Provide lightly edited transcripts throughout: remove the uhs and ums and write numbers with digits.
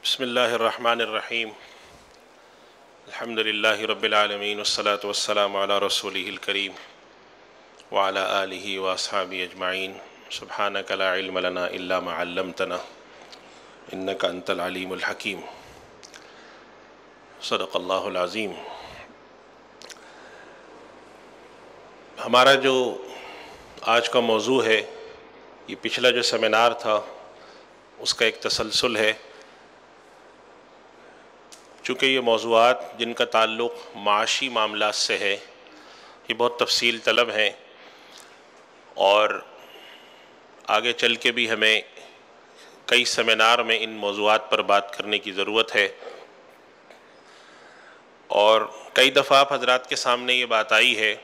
بسم اللہ الرحمن الرحیم الحمد للہ رب العالمین والصلاة والسلام علی رسولہ الکریم وعلی آلہ واصحابہ اجمعین سبحانک لا علم لنا الا ما علمتنا انک انت العلیم الحکیم صدق اللہ العظیم۔ ہمارا جو آج کا موضوع ہے، یہ پچھلا جو سیمینار تھا اس کا ایک تسلسل ہے، چونکہ یہ موضوعات جن کا تعلق معاشی معاملات سے ہے یہ بہت تفصیل طلب ہیں، اور آگے چل کے بھی ہمیں کئی سیمینار میں ان موضوعات پر بات کرنے کی ضرورت ہے۔ اور کئی دفعہ آپ حضرات کے سامنے یہ بات آئی ہے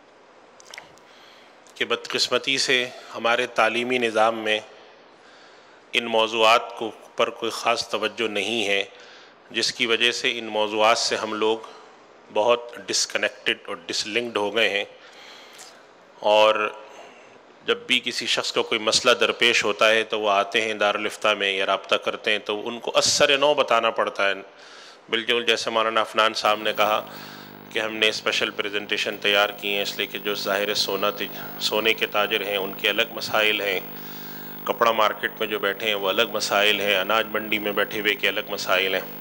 کہ بدقسمتی سے ہمارے تعلیمی نظام میں ان موضوعات پر کوئی خاص توجہ نہیں ہے، جس کی وجہ سے ان موضوعات سے ہم لوگ بہت ڈسکنیکٹڈ اور ڈس لنکڈ ہو گئے ہیں، اور جب بھی کسی شخص کو کوئی مسئلہ درپیش ہوتا ہے تو وہ آتے ہیں دارالفتہ میں یا رابطہ کرتے ہیں تو ان کو اثر نو بتانا پڑتا ہے، بالکل جیسے مولانا عفنان صاحب نے کہا کہ ہم نے اسپیشل پریزنٹیشن تیار کی ہیں، اس لیے کہ جو ظاہر سونے کے تاجر ہیں ان کے الگ مسائل ہیں، کپڑا مارکیٹ میں جو بیٹھے ہیں وہ الگ مسائل ہیں، اناج منڈی میں بیٹھے ہوئے کے الگ مسائل ہیں۔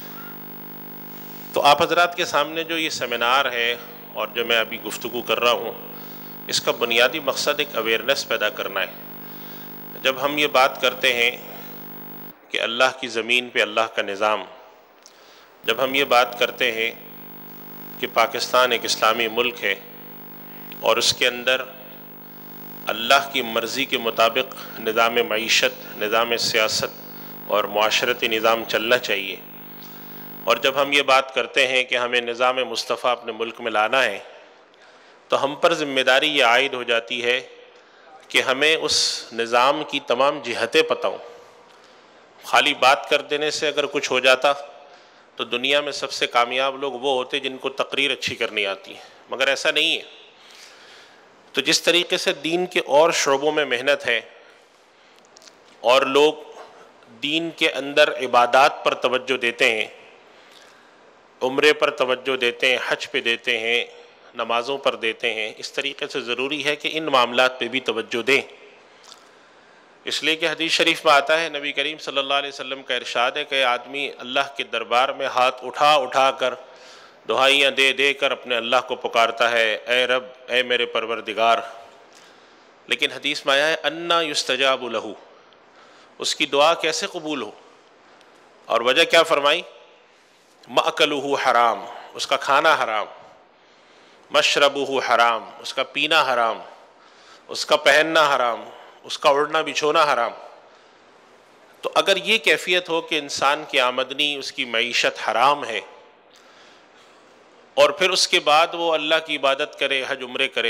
تو آپ حضرات کے سامنے جو یہ سیمینار ہے اور جو میں ابھی گفتگو کر رہا ہوں، اس کا بنیادی مقصد ایک اویئرنیس پیدا کرنا ہے۔ جب ہم یہ بات کرتے ہیں کہ اللہ کی زمین پہ اللہ کا نظام، جب ہم یہ بات کرتے ہیں کہ پاکستان ایک اسلامی ملک ہے اور اس کے اندر اللہ کی مرضی کے مطابق نظام معیشت، نظام سیاست اور معاشرتی نظام چلنا چاہیے، اور جب ہم یہ بات کرتے ہیں کہ ہمیں نظام مصطفیٰ اپنے ملک میں لانا ہے، تو ہم پر ذمہ داری یہ عائد ہو جاتی ہے کہ ہمیں اس نظام کی تمام جہتیں پتہ ہوں۔ خالی بات کر دینے سے اگر کچھ ہو جاتا تو دنیا میں سب سے کامیاب لوگ وہ ہوتے جن کو تقریر اچھی کرنی آتی ہے، مگر ایسا نہیں ہے۔ تو جس طریقے سے دین کے اور شعبوں میں محنت ہے اور لوگ دین کے اندر عبادات پر توجہ دیتے ہیں، عمرے پر توجہ دیتے ہیں، حج پہ دیتے ہیں، نمازوں پر دیتے ہیں، اس طریقے سے ضروری ہے کہ ان معاملات پہ بھی توجہ دیں، اس لیے کہ حدیث شریف میں آتا ہے، نبی کریم صلی اللہ علیہ وسلم کا ارشاد ہے کہ آدمی اللہ کے دربار میں ہاتھ اٹھا اٹھا کر دعائیاں دے دے کر اپنے اللہ کو پکارتا ہے، اے رب، اے میرے پروردگار، لیکن حدیث میں آیا ہے انا یستجاب لہ، اس کی دعا کیسے قبول ہو؟ اور وجہ کیا فرمائی؟ مأکلہ حرام، اس کا کھانا حرام، مشربہ حرام، اس کا پینا حرام، اس کا پہننا حرام، اس کا اڑنا بچھونا حرام۔ تو اگر یہ کیفیت ہو کہ انسان کی آمدنی، اس کی معیشت حرام ہے، اور پھر اس کے بعد وہ اللہ کی عبادت کرے، حج عمرے کرے،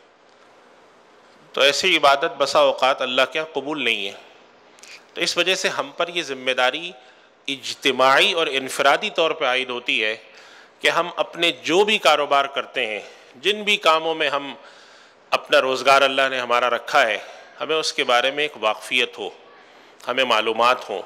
تو ایسی عبادت بسا اوقات اللہ کے قبول نہیں ہے۔ تو اس وجہ سے ہم پر یہ ذمہ داری اجتماعی اور انفرادی طور پہ عائد ہوتی ہے کہ ہم اپنے جو بھی کاروبار کرتے ہیں، جن بھی کاموں میں ہم اپنا روزگار اللہ نے ہمارا رکھا ہے، ہمیں اس کے بارے میں ایک واقفیت ہو، ہمیں معلومات ہوں۔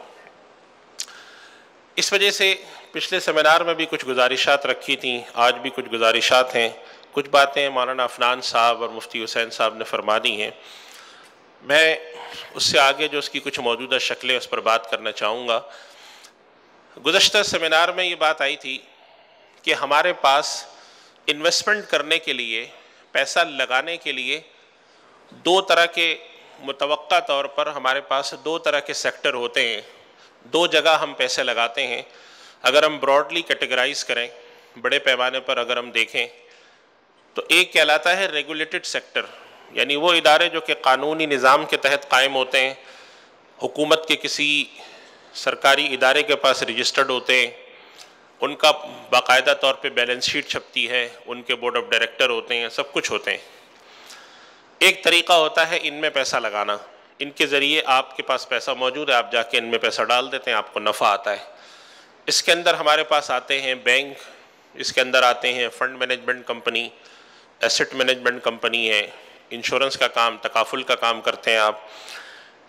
اس وجہ سے پچھلے سیمینار میں بھی کچھ گزارشات رکھی تھیں، آج بھی کچھ گزارشات ہیں، کچھ باتیں مولانا عفنان صاحب اور مفتی حسین صاحب نے فرما دی ہیں۔ میں اس سے آگے جو اس کی کچھ موجودہ شکلیں اس پر بات کرنا چاہوں گا۔ گزشتہ سیمینار میں یہ بات آئی تھی کہ ہمارے پاس انویسٹمنٹ کرنے کے لیے، پیسہ لگانے کے لیے دو طرح کے، متوقع طور پر ہمارے پاس دو طرح کے سیکٹر ہوتے ہیں، دو جگہ ہم پیسے لگاتے ہیں۔ اگر ہم براڈلی کیٹیگرائز کریں، بڑے پیمانے پر اگر ہم دیکھیں تو ایک کہلاتا ہے ریگولیٹڈ سیکٹر، یعنی وہ ادارے جو کہ قانونی نظام کے تحت قائم ہوتے ہیں، حکومت کے کسی سرکاری ادارے کے پاس رجسٹرڈ ہوتے ہیں، ان کا باقاعدہ طور پہ بیلنس شیٹ چھپتی ہے، ان کے بورڈ آف ڈائریکٹر ہوتے ہیں، سب کچھ ہوتے ہیں۔ ایک طریقہ ہوتا ہے ان میں پیسہ لگانا، ان کے ذریعے آپ کے پاس پیسہ موجود ہے، آپ جا کے ان میں پیسہ ڈال دیتے ہیں، آپ کو نفع آتا ہے۔ اس کے اندر ہمارے پاس آتے ہیں بینک، اس کے اندر آتے ہیں fund management company, asset management company ہے، انشورنس کا کام، تکافل کا کام کرتے ہیں آپ،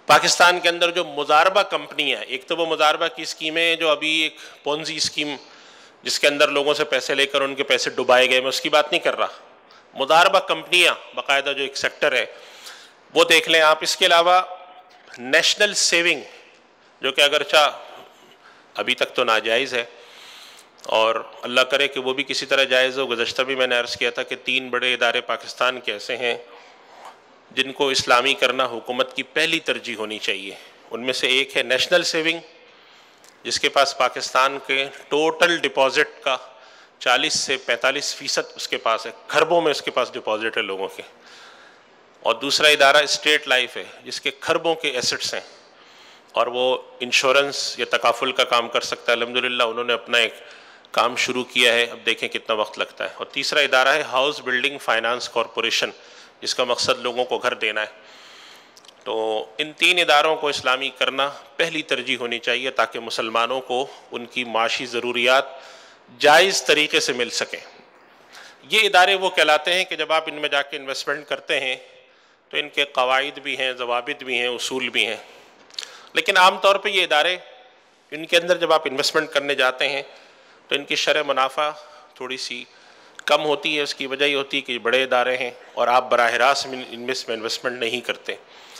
پاکستان کے اندر جو مضاربہ کمپنیاں، ایک تو وہ مضاربہ کی اسکیمیں جو ابھی ایک پونزی اسکیم جس کے اندر لوگوں سے پیسے لے کر ان کے پیسے ڈبائے گئے، میں اس کی بات نہیں کر رہا. مضاربہ کمپنیاں باقاعدہ جو ایک سیکٹر ہے وہ دیکھ لیں آپ. اس کے علاوہ نیشنل سیونگ جو کہ اگرچہ ابھی تک تو ناجائز ہے اور اللہ کرے کہ وہ بھی کسی طرح جائز ہو. گزشتہ بھی میں نے عرض کیا تھا کہ 3 بڑے ادارے پاکستان کے ایسے ہیں جن کو اسلامی کرنا حکومت کی پہلی ترجیح ہونی چاہیے. ان میں سے ایک ہے نیشنل سیونگ، جس کے پاس پاکستان کے ٹوٹل ڈپازٹ کا 40 سے 45% اس کے پاس ہے، کھربوں میں اس کے پاس ڈپازٹ ہے لوگوں کے. اور دوسرا ادارہ اسٹیٹ لائف ہے جس کے کھربوں کے ایسٹس ہیں اور وہ انشورنس یا تکافل کا کام کر سکتا ہے. الحمدللہ انہوں نے اپنا ایک کام شروع کیا ہے، اب دیکھیں کتنا وقت لگتا ہے. اور تیسرا ادارہ ہے ہاؤس بلڈنگ فائنانس کارپوریشن، جس کا مقصد لوگوں کو گھر دینا ہے. تو ان 3 اداروں کو اسلامی کرنا پہلی ترجیح ہونی چاہیے تاکہ مسلمانوں کو ان کی معاشی ضروریات جائز طریقے سے مل سکیں. یہ ادارے وہ کہلاتے ہیں کہ جب آپ ان میں جا کے انویسٹمنٹ کرتے ہیں تو ان کے قواعد بھی ہیں، ضوابط بھی ہیں، اصول بھی ہیں. لیکن عام طور پہ یہ ادارے ان کے اندر جب آپ انویسٹمنٹ کرنے جاتے ہیں تو ان کی شرح منافع تھوڑی سی کم ہوتی ہے. اس کی وجہ یہ ہوتی ہے کہ یہ بڑے ادارے ہیں اور آپ براہ راست ان میں انویسٹمنٹ نہیں کرتے.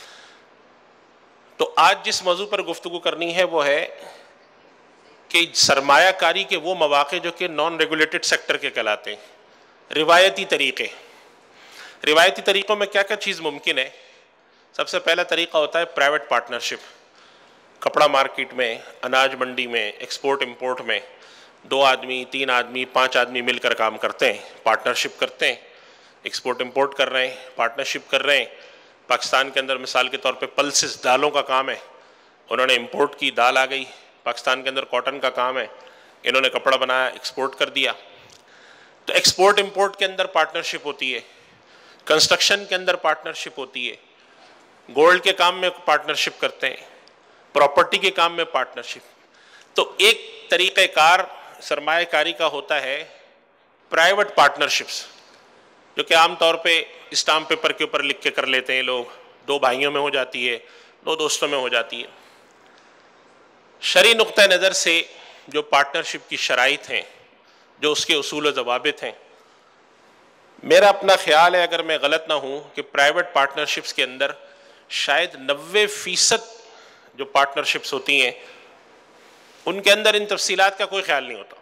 تو آج جس موضوع پر گفتگو کرنی ہے وہ ہے کہ سرمایہ کاری کے وہ مواقع جو کہ نان ریگولیٹڈ سیکٹر کے کہلاتے ہیں. روایتی طریقے، روایتی طریقوں میں کیا کیا چیز ممکن ہے؟ سب سے پہلا طریقہ ہوتا ہے پرائیویٹ پارٹنرشپ. کپڑا مارکیٹ میں، اناج منڈی میں، ایکسپورٹ امپورٹ میں 2 آدمی، 3 آدمی، 5 آدمی مل کر کام کرتے ہیں، پارٹنرشپ کرتے ہیں. ایکسپورٹ امپورٹ کر رہے ہیں، پارٹنرشپ کر رہے ہیں. پاکستان کے اندر مثال کے طور پہ پلسز دالوں کا کام ہے، انہوں نے امپورٹ کی، دال آ گئی. پاکستان کے اندر کاٹن کا کام ہے، انہوں نے کپڑا بنایا، ایکسپورٹ کر دیا. تو ایکسپورٹ امپورٹ کے اندر پارٹنرشپ ہوتی ہے، کنسٹرکشن کے اندر پارٹنرشپ ہوتی ہے، گولڈ کے کام میں پارٹنرشپ کرتے ہیں، پراپرٹی کے کام میں پارٹنرشپ. تو ایک طریقہ کار سرمایہ کاری کا ہوتا ہے پرائیویٹ پارٹنرشپس، جو کہ عام طور پہ اسٹامپ پیپر کے اوپر لکھ کے کر لیتے ہیں لوگ. 2 بھائیوں میں ہو جاتی ہے، 2 دوستوں میں ہو جاتی ہے. شرعی نقطہ نظر سے جو پارٹنرشپ کی شرائط ہیں، جو اس کے اصول و ضوابط ہیں، میرا اپنا خیال ہے اگر میں غلط نہ ہوں کہ پرائیویٹ پارٹنرشپس کے اندر شاید 90% جو پارٹنرشپس ہوتی ہیں ان کے اندر ان تفصیلات کا کوئی خیال نہیں ہوتا.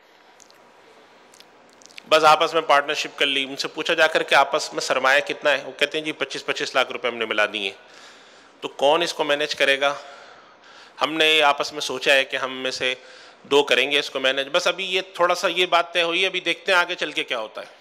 بس آپس میں پارٹنرشپ کر لی. ان سے پوچھا جا کر کہ آپس میں سرمایہ کتنا ہے، وہ کہتے ہیں جی 25-25 لاکھ روپے ہم نے ملا دیے. تو کون اس کو مینیج کرے گا؟ ہم نے آپس میں سوچا ہے کہ ہم میں سے 2 کریں گے اس کو مینیج. بس ابھی یہ تھوڑا سا یہ بات طے ہوئی ہے، ابھی دیکھتے ہیں آگے چل کے کیا ہوتا ہے.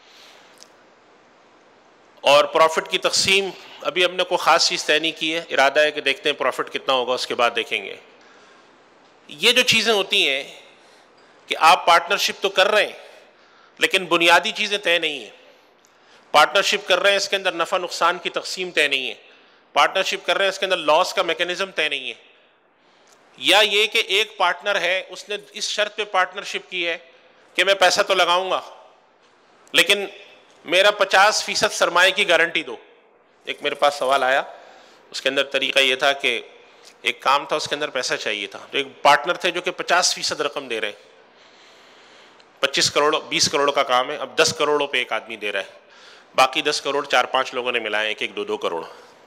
اور پروفٹ کی تقسیم ابھی ہم نے کوئی خاص چیز طے نہیں کی ہے، ارادہ ہے کہ دیکھتے ہیں پروفٹ کتنا ہوگا، اس کے بعد دیکھیں گے. یہ جو چیزیں ہوتی ہیں کہ آپ پارٹنرشپ تو کر رہے ہیں لیکن بنیادی چیزیں طے نہیں ہیں. پارٹنرشپ کر رہے ہیں، اس کے اندر نفع نقصان کی تقسیم طے نہیں ہے. پارٹنرشپ کر رہے ہیں، اس کے اندر لاس کا میکینزم طے نہیں ہے. یا یہ کہ ایک پارٹنر ہے، اس نے اس شرط پہ پارٹنرشپ کی ہے کہ میں پیسہ تو لگاؤں گا لیکن میرا 50% سرمایہ کی گارنٹی دو. ایک میرے پاس سوال آیا، اس کے اندر طریقہ یہ تھا کہ ایک کام تھا، اس کے اندر پیسہ چاہیے تھا. تو ایک پارٹنر تھے جو کہ 50% رقم دے رہے ہیں، 25 کروڑ 20 کروڑ کا کام ہے، اب 10 کروڑوں پہ ایک آدمی دے رہا ہے، باقی 10 کروڑ 4-5 لوگوں نے ملائے، ایک 2-2 کروڑ.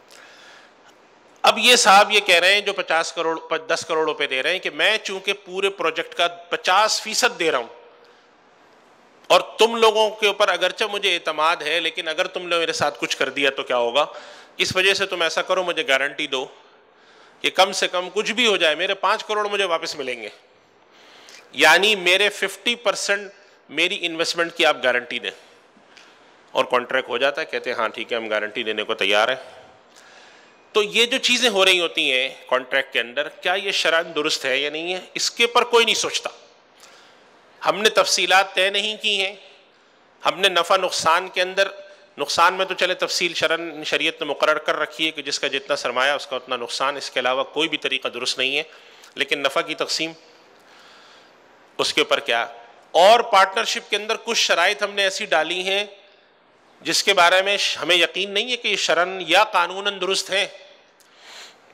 اب یہ صاحب یہ کہہ رہے ہیں جو 50 کروڑ 10 کروڑ روپے دے رہے ہیں کہ میں چونکہ پورے پروجیکٹ کا 50% دے رہا ہوں اور تم لوگوں کے اوپر اگرچہ مجھے اعتماد ہے لیکن اگر تم نے میرے ساتھ کچھ کر دیا تو کیا ہوگا، اس وجہ سے تم ایسا کرو مجھے گارنٹی دو کہ کم سے کم کچھ بھی ہو جائے میرے 5 کروڑ مجھے واپس ملیں گے. یعنی میرے 50% میری انویسٹمنٹ کی آپ گارنٹی دیں. اور کانٹریکٹ ہو جاتا ہے، کہتے ہیں ہاں ٹھیک ہے ہم گارنٹی دینے کو تیار ہیں. تو یہ جو چیزیں ہو رہی ہوتی ہیں کانٹریکٹ کے اندر، کیا یہ شرعاً درست ہے یا نہیں ہے، اس کے پر کوئی نہیں سوچتا. ہم نے تفصیلات طے نہیں کی ہیں. ہم نے نفع نقصان کے اندر، نقصان میں تو چلے تفصیل شرعاً شریعت نے مقرر کر رکھی ہے کہ جس کا جتنا سرمایہ اس کا اتنا نقصان، اس کے علاوہ کوئی بھی طریقہ درست نہیں ہے. لیکن نفع کی تقسیم اس کے اوپر کیا. اور پارٹنرشپ کے اندر کچھ شرائط ہم نے ایسی ڈالی ہیں جس کے بارے میں ہمیں یقین نہیں ہے کہ یہ شرعاً یا قانوناً درست ہیں.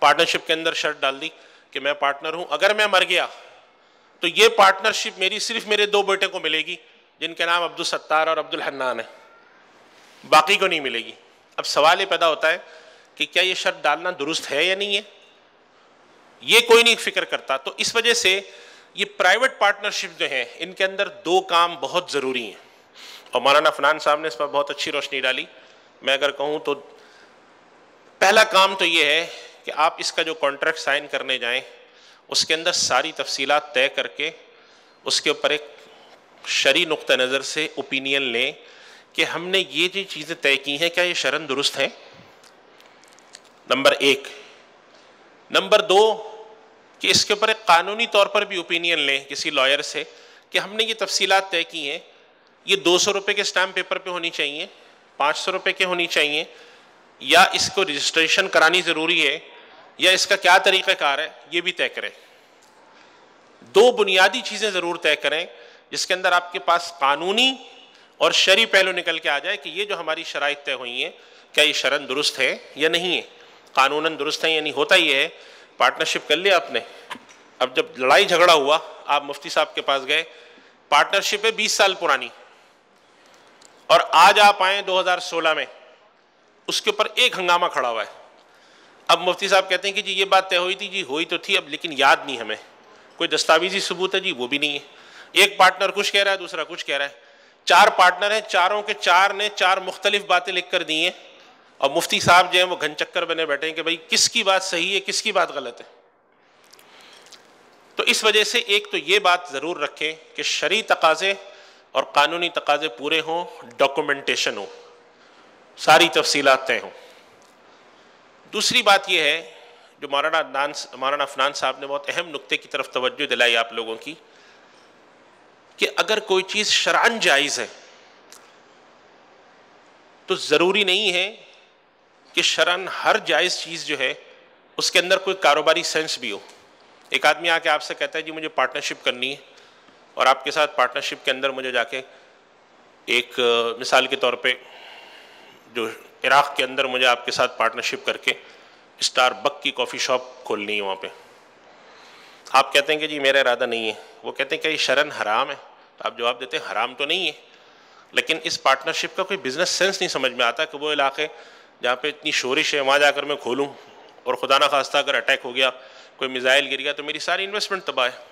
پارٹنرشپ کے اندر شرط ڈال دی کہ میں پارٹنر ہوں، اگر میں مر گیا تو یہ پارٹنرشپ میری صرف میرے 2 بیٹے کو ملے گی جن کے نام عبدالستار اور عبدالحنان ہے، باقی کو نہیں ملے گی۔ اب سوال یہ پیدا ہوتا ہے کہ کیا یہ شرط ڈالنا درست ہے یا نہیں ہے؟ یہ کوئی نہیں فکر کرتا۔ تو اس وجہ سے یہ پرائیویٹ پارٹنرشپ جو ہیں ان کے اندر 2 کام بہت ضروری ہیں، اور مولانا عفنان صاحب نے اس پر بہت اچھی روشنی ڈالی۔ میں اگر کہوں تو پہلا کام تو یہ ہے کہ آپ اس کا جو کانٹریکٹ سائن کرنے جائیں اس کے اندر ساری تفصیلات طے کر کے اس کے اوپر ایک شرعی نقطہ نظر سے اوپینین لیں کہ ہم نے یہ جو چیزیں طے کی ہیں کیا یہ شرعاً درست ہیں، نمبر 1۔ نمبر 2 کہ اس کے اوپر ایک قانونی طور پر بھی اوپینین لیں کسی لائر سے کہ ہم نے یہ تفصیلات طے کی ہیں، یہ 200 روپے کے اسٹامپ پیپر پہ ہونی چاہیے، 500 روپے کے ہونی چاہیے، یا اس کو رجسٹریشن کرانی ضروری ہے، یا اس کا کیا طریقہ کار ہے، یہ بھی طے کریں۔ 2 بنیادی چیزیں ضرور طے کریں جس کے اندر آپ کے پاس قانونی اور شرعی پہلو نکل کے آ جائے کہ یہ جو ہماری شرائط طے ہوئی ہیں کیا یہ شرعاً درست ہے یا نہیں ہے، قانوناً درست ہے یا نہیں۔ ہوتا یہ ہے پارٹنرشپ کر لیا آپ نے، اب جب لڑائی جھگڑا ہوا آپ مفتی صاحب کے پاس گئے، پارٹنرشپ ہے 20 سال پرانی، اور آج آپ آئیں 2016 میں، اس کے اوپر ایک ہنگامہ کھڑا ہوا ہے۔ اب مفتی صاحب کہتے ہیں کہ جی یہ بات طے ہوئی تھی، جی ہوئی تو تھی اب لیکن یاد نہیں ہمیں، کوئی دستاویزی ثبوت ہے جی وہ بھی نہیں ہے، ایک پارٹنر کچھ کہہ رہا ہے دوسرا کچھ کہہ رہا ہے، 4 پارٹنر ہیں، چاروں کے 4 نے 4 مختلف باتیں لکھ کر دی ہیں، اور مفتی صاحب جو ہیں وہ گھن چکر بنے بیٹھے ہیں کہ بھائی کس کی بات صحیح ہے کس کی بات غلط ہے۔ تو اس وجہ سے ایک تو یہ بات ضرور رکھیں کہ شرعی تقاضے اور قانونی تقاضے پورے ہوں، ڈاکومنٹیشن ہو، ساری تفصیلات طے ہوں۔ دوسری بات یہ ہے جو مولانا عفنان صاحب نے بہت اہم نقطے کی طرف توجہ دلائی آپ لوگوں کی، کہ اگر کوئی چیز شرعاً جائز ہے تو ضروری نہیں ہے کہ شرعاً ہر جائز چیز جو ہے اس کے اندر کوئی کاروباری سینس بھی ہو۔ ایک آدمی آ کے آپ سے کہتا ہے جی مجھے پارٹنرشپ کرنی ہے، اور آپ کے ساتھ پارٹنرشپ کے اندر مجھے جا کے ایک مثال کے طور پہ جو عراق کے اندر مجھے آپ کے ساتھ پارٹنرشپ کر کے اسٹار بک کی کافی شاپ کھولنی ہے وہاں پہ، آپ کہتے ہیں کہ جی میرا ارادہ نہیں ہے، وہ کہتے ہیں کہ یہ شرعاً حرام ہے، تو آپ جواب دیتے ہیں حرام تو نہیں ہے، لیکن اس پارٹنرشپ کا کوئی بزنس سینس نہیں سمجھ میں آتا کہ وہ علاقے جہاں پہ اتنی شورش ہے وہاں جا کر میں کھولوں اور خدا نہ خواستہ اگر اٹیک ہو گیا کوئی میزائل گر گیا تو میری ساری انویسٹمنٹ تباہ ہے۔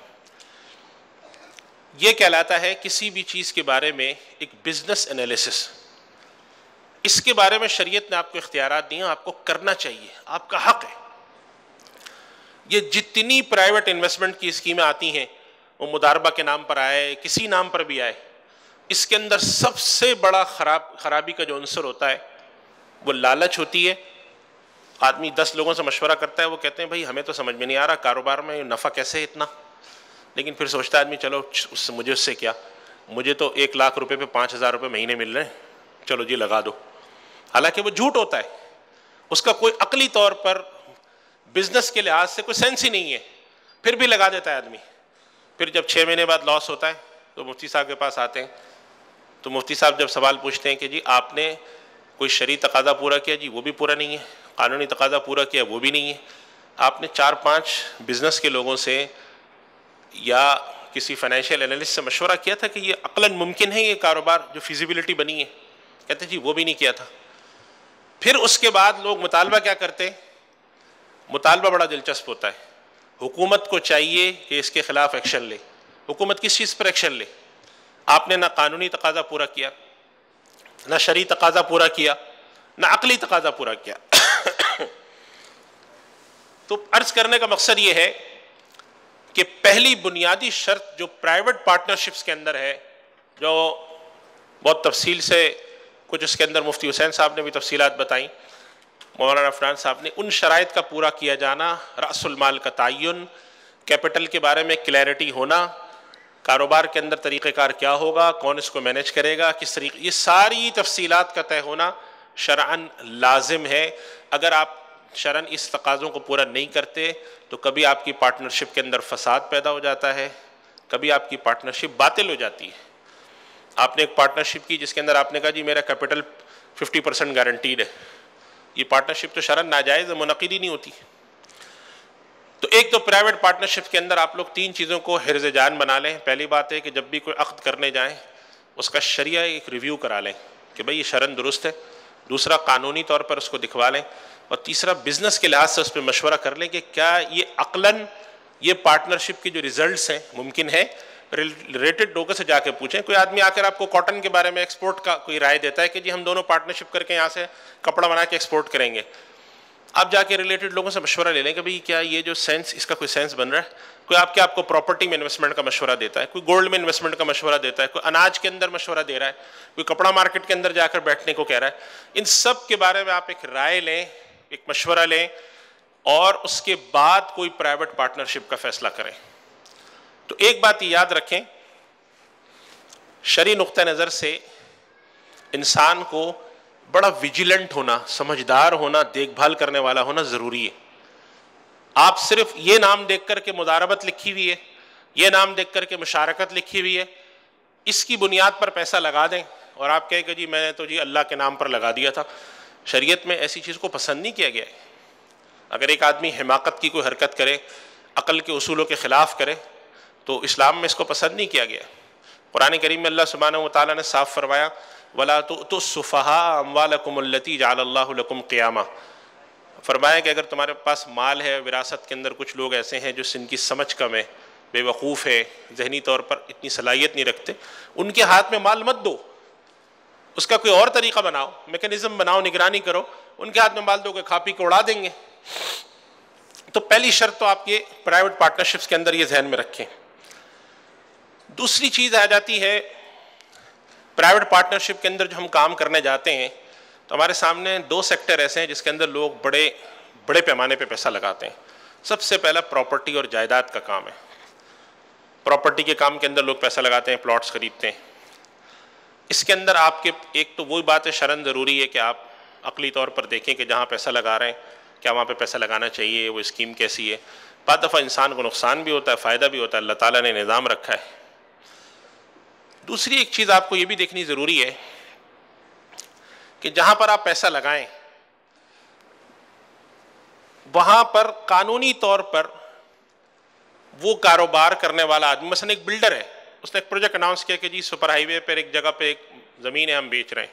یہ کہلاتا ہے کسی بھی چیز کے بارے میں ایک بزنس انالیسس، اس کے بارے میں شریعت نے آپ کو اختیارات دیے ہیں، آپ کو کرنا چاہیے، آپ کا حق ہے۔ یہ جتنی پرائیویٹ انویسٹمنٹ کی اسکیمیں آتی ہیں وہ مضاربہ کے نام پر آئے کسی نام پر بھی آئے، اس کے اندر سب سے بڑا خرابی کا جو عنصر ہوتا ہے وہ لالچ ہوتی ہے۔ آدمی 10 لوگوں سے مشورہ کرتا ہے، وہ کہتے ہیں بھائی ہمیں تو سمجھ میں نہیں آ رہا کاروبار میں نفع کیسے ہے اتنا، لیکن پھر سوچتا ہے آدمی چلو مجھے اس سے کیا، مجھے تو 1 لاکھ روپے پہ 5,000 روپے مہینے مل رہے ہیں، چلو جی لگا دو، حالانکہ وہ جھوٹ ہوتا ہے، اس کا کوئی عقلی طور پر بزنس کے لحاظ سے کوئی سینس ہی نہیں ہے، پھر بھی لگا دیتا ہے آدمی۔ پھر جب 6 مہینے بعد لاس ہوتا ہے تو مفتی صاحب کے پاس آتے ہیں، تو مفتی صاحب جب سوال پوچھتے ہیں کہ جی آپ نے کوئی شرعی تقاضا پورا کیا، جی وہ بھی پورا نہیں ہے، قانونی تقاضا پورا کیا وہ بھی نہیں ہے، آپ نے 4-5 بزنس کے لوگوں سے یا کسی فائنینشیل انالسٹ سے مشورہ کیا تھا کہ یہ عقلاً ممکن ہے یہ کاروبار جو فیزیبلٹی بنی ہے، کہتے ہیں جی وہ بھی نہیں کیا تھا۔ پھر اس کے بعد لوگ مطالبہ کیا کرتے ہیں، مطالبہ بڑا دلچسپ ہوتا ہے، حکومت کو چاہیے کہ اس کے خلاف ایکشن لے۔ حکومت کس چیز پر ایکشن لے؟ آپ نے نہ قانونی تقاضا پورا کیا، نہ شرعی تقاضا پورا کیا، نہ عقلی تقاضا پورا کیا۔ تو عرض کرنے کا مقصد یہ ہے کہ پہلی بنیادی شرط جو پرائیویٹ پارٹنرشپس کے اندر ہے، جو بہت تفصیل سے کچھ اس کے اندر مفتی حسین صاحب نے بھی تفصیلات بتائیں، مولانا عفنان صاحب نے، ان شرائط کا پورا کیا جانا، رأس المال کا تعین، کیپٹل کے بارے میں کلیئرٹی ہونا، کاروبار کے اندر طریقہ کار کیا ہوگا، کون اس کو مینیج کرے گا، کس طریقے، یہ ساری تفصیلات کا طے ہونا شرعاً لازم ہے۔ اگر آپ شرعاً اس تقاضوں کو پورا نہیں کرتے تو کبھی آپ کی پارٹنرشپ کے اندر فساد پیدا ہو جاتا ہے، کبھی آپ کی پارٹنرشپ باطل ہو جاتی ہے۔ آپ نے ایک پارٹنرشپ کی جس کے اندر آپ نے کہا جی میرا کیپٹل 50% گارنٹیڈ ہے، یہ پارٹنرشپ تو شرعاً ناجائز ہے، منعقد ہی نہیں ہوتی۔ تو ایک تو پرائیویٹ پارٹنرشپ کے اندر آپ لوگ تین چیزوں کو حرز جان بنا لیں. پہلی بات ہے کہ جب بھی کوئی عقد کرنے جائیں اس کا شرعہ ایک ریویو کرا لیں کہ بھئی یہ شرعاً درست ہے. دوسرا قانونی طور پر اس کو دکھوا لیں. اور تیسرا بزنس کے لحاظ سے اس پہ مشورہ کر لیں کہ کیا یہ عقلاً یہ پارٹنرشپ کے جو ریزلٹس ہیں ممکن ہے. ریلیٹڈ لوگوں سے جا کے پوچھیں. کوئی آدمی آ کر آپ کو کاٹن کے بارے میں ایکسپورٹ کا کوئی رائے دیتا ہے کہ جی ہم دونوں پارٹنرشپ کر کے یہاں سے کپڑا بنا کے ایکسپورٹ کریں گے, آپ جا کے ریلیٹڈ لوگوں سے مشورہ لے لیں کہ بھئی کیا یہ جو سینس اس کا کوئی سینس بن رہا ہے. کوئی آپ کو پراپرٹی میں انویسٹمنٹ کا مشورہ دیتا ہے, کوئی گولڈ میں انویسٹمنٹ کا مشورہ دیتا ہے, کوئی اناج کے اندر مشورہ دے رہا ہے, کوئی کپڑا مارکیٹ کے اندر جا کر بیٹھنے کو کہہ رہا ہے. ان سب کے بارے میں آپ ایک رائے لیں, ایک مشورہ لیں اور اس کے بعد کوئی پرائیویٹ پارٹنرشپ کا فیصلہ کریں. تو ایک بات یاد رکھیں, شرعی نقطہ نظر سے انسان کو بڑا ویجیلنٹ ہونا, سمجھدار ہونا, دیکھ بھال کرنے والا ہونا ضروری ہے. آپ صرف یہ نام دیکھ کر کے مضاربت لکھی ہوئی ہے, یہ نام دیکھ کر کے مشارکت لکھی ہوئی ہے, اس کی بنیاد پر پیسہ لگا دیں اور آپ کہیں کہ جی میں نے تو جی اللہ کے نام پر لگا دیا تھا. شریعت میں ایسی چیز کو پسند نہیں کیا گیا ہے. اگر ایک آدمی حماقت کی کوئی حرکت کرے, عقل کے اصولوں کے خلاف کرے, تو اسلام میں اس کو پسند نہیں کیا گیا. قرآن کریم میں اللہ سبحانہ و تعالیٰ نے صاف فرمایا وَلَا تُؤْتُوا السُّفَهَاءَ أَمْوَالَكُمُ الَّتِي جَعَلَ اللَّهُ لَكُمْ قِيَامًا. فرمایا کہ اگر تمہارے پاس مال ہے, وراثت کے اندر کچھ لوگ ایسے ہیں جو ان کی سمجھ کم ہے, بے وقوف ہے, ذہنی طور پر اتنی صلاحیت نہیں رکھتے, ان کے ہاتھ میں مال مت دو, اس کا کوئی اور طریقہ بناؤ, میکانزم بناؤ, نگرانی کرو. ان کے ہاتھ میں مال دو کہ کھا پی کے اڑا دیں گے. تو پہلی شرط تو آپ کے پرائیویٹ پارٹنرشپس کے اندر یہ ذہن میں رکھیں. دوسری چیز آ جاتی ہے پرائیویٹ پارٹنرشپ کے اندر جو ہم کام کرنے جاتے ہیں تو ہمارے سامنے دو سیکٹر ایسے ہیں جس کے اندر لوگ بڑے پیمانے پہ پیسہ لگاتے ہیں. سب سے پہلا پراپرٹی اور جائیداد کا کام ہے. پراپرٹی کے کام کے اندر لوگ پیسہ لگاتے ہیں, پلاٹس خریدتے ہیں. اس کے اندر آپ کے ایک تو وہی بات ہے شرعاً ضروری ہے کہ آپ عقلی طور پر دیکھیں کہ جہاں پیسہ لگا رہے ہیں کیا وہاں پہ پیسہ لگانا چاہیے, وہ اسکیم کیسی ہے. بعض دفعہ انسان کو نقصان بھی ہوتا ہے, فائدہ بھی ہوتا ہے, اللہ تعالیٰ نے نظام رکھا ہے. دوسری ایک چیز آپ کو یہ بھی دیکھنی ضروری ہے کہ جہاں پر آپ پیسہ لگائیں وہاں پر قانونی طور پر وہ کاروبار کرنے والا آدمی, مثلا ایک بلڈر ہے, اس نے ایک پروجیکٹ اناؤنس کیا کہ جی سپر ہائی وے پر ایک جگہ پہ ایک زمین ہے ہم بیچ رہے ہیں.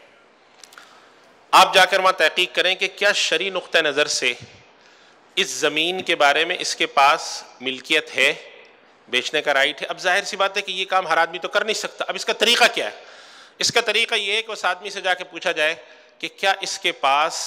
آپ جا کر وہاں تحقیق کریں کہ کیا شرعی نقطہ نظر سے اس زمین کے بارے میں اس کے پاس ملکیت ہے, بیچنے کا رائٹ ہے. اب ظاہر سی بات ہے کہ یہ کام ہر آدمی تو کر نہیں سکتا. اب اس کا طریقہ کیا ہے؟ اس کا طریقہ یہ ہے کہ اس آدمی سے جا کے پوچھا جائے کہ کیا اس کے پاس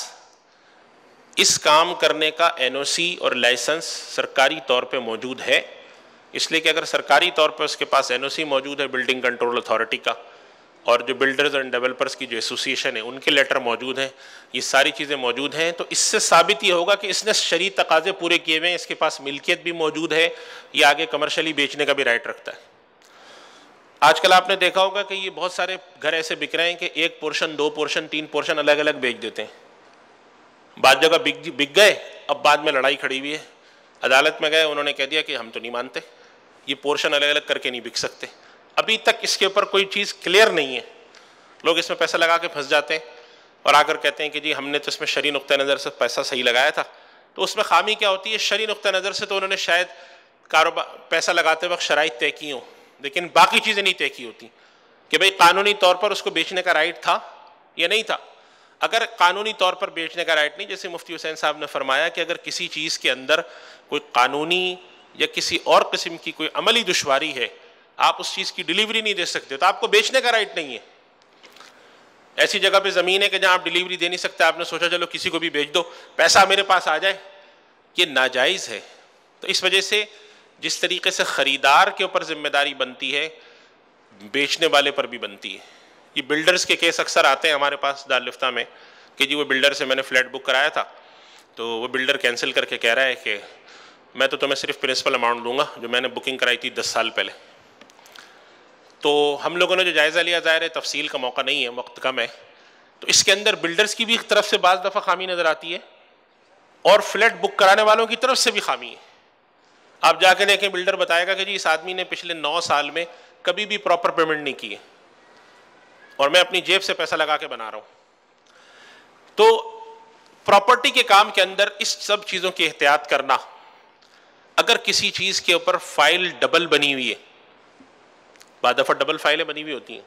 اس کام کرنے کا این او سی اور لائسنس سرکاری طور پہ موجود ہے. اس لیے کہ اگر سرکاری طور پہ اس کے پاس این او سی موجود ہے بلڈنگ کنٹرول اتھارٹی کا, اور جو بلڈرز اینڈ ڈیولپرز کی جو ایسوسیشن ہے ان کے لیٹر موجود ہیں, یہ ساری چیزیں موجود ہیں, تو اس سے ثابت یہ ہوگا کہ اس نے شرعی تقاضے پورے کیے ہوئے ہیں, اس کے پاس ملکیت بھی موجود ہے, یہ آگے کمرشلی بیچنے کا بھی رائٹ رکھتا ہے. آج کل آپ نے دیکھا ہوگا کہ یہ بہت سارے گھر ایسے بک رہے ہیں کہ 1 پورشن 2 پورشن 3 پورشن الگ الگ بیچ دیتے ہیں. بعض جگہ بک گئے, اب بعد میں لڑائی کھڑی ہوئی ہے, عدالت میں گئے, انہوں نے کہہ دیا کہ ہم تو نہیں مانتے, یہ پورشن الگ الگ کر کے نہیں بک سکتے. ابھی تک اس کے اوپر کوئی چیز کلیئر نہیں ہے. لوگ اس میں پیسہ لگا کے پھنس جاتے ہیں اور آ کر کہتے ہیں کہ جی ہم نے تو اس میں شرعی نقطہ نظر سے پیسہ صحیح لگایا تھا. تو اس میں خامی کیا ہوتی ہے؟ شرعی نقطہ نظر سے تو انہوں نے شاید کاروبار پیسہ لگاتے وقت شرائط طے کی ہوں, لیکن باقی چیزیں نہیں طے کی ہوتی کہ بھئی قانونی طور پر اس کو بیچنے کا رائٹ تھا یا نہیں تھا. اگر قانونی طور پر بیچنے کا رائٹ نہیں, جیسے مفتی حسین صاحب نے فرمایا کہ اگر کسی چیز کے اندر کوئی قانونی یا کسی اور قسم کی کوئی عملی دشواری ہے, آپ اس چیز کی ڈیلیوری نہیں دے سکتے, تو آپ کو بیچنے کا رائٹ نہیں ہے. ایسی جگہ پہ زمین ہے کہ جہاں آپ ڈیلیوری دے نہیں سکتے, آپ نے سوچا چلو کسی کو بھی بیچ دو, پیسہ میرے پاس آ جائے, یہ ناجائز ہے. تو اس وجہ سے جس طریقے سے خریدار کے اوپر ذمہ داری بنتی ہے, بیچنے والے پر بھی بنتی ہے. یہ بلڈرز کے کیس اکثر آتے ہیں ہمارے پاس دارالفتہ میں کہ جی وہ بلڈر سے میں نے فلیٹ بک کرایا تھا, تو وہ بلڈر کینسل کر کے کہہ رہا ہے کہ میں تو تمہیں صرف پرنسپل اماؤنٹ دوں گا جو میں نے بکنگ کرائی تھی 10 سال پہلے. تو ہم لوگوں نے جو جائزہ لیا, ظاہر ہے تفصیل کا موقع نہیں ہے, وقت کم ہے, تو اس کے اندر بلڈرز کی بھی طرف سے بعض دفعہ خامی نظر آتی ہے اور فلیٹ بک کرانے والوں کی طرف سے بھی خامی ہے. آپ جا کے دیکھیں, بلڈر بتائے گا کہ جی اس آدمی نے پچھلے 9 سال میں کبھی بھی پراپر پیمنٹ نہیں کی ہے اور میں اپنی جیب سے پیسہ لگا کے بنا رہا ہوں. تو پراپرٹی کے کام کے اندر اس سب چیزوں کی احتیاط کرنا, اگر کسی چیز کے اوپر فائل ڈبل بنی ہوئی ہے، بعض دفعہ ڈبل فائلیں بنی ہوئی ہوتی ہیں،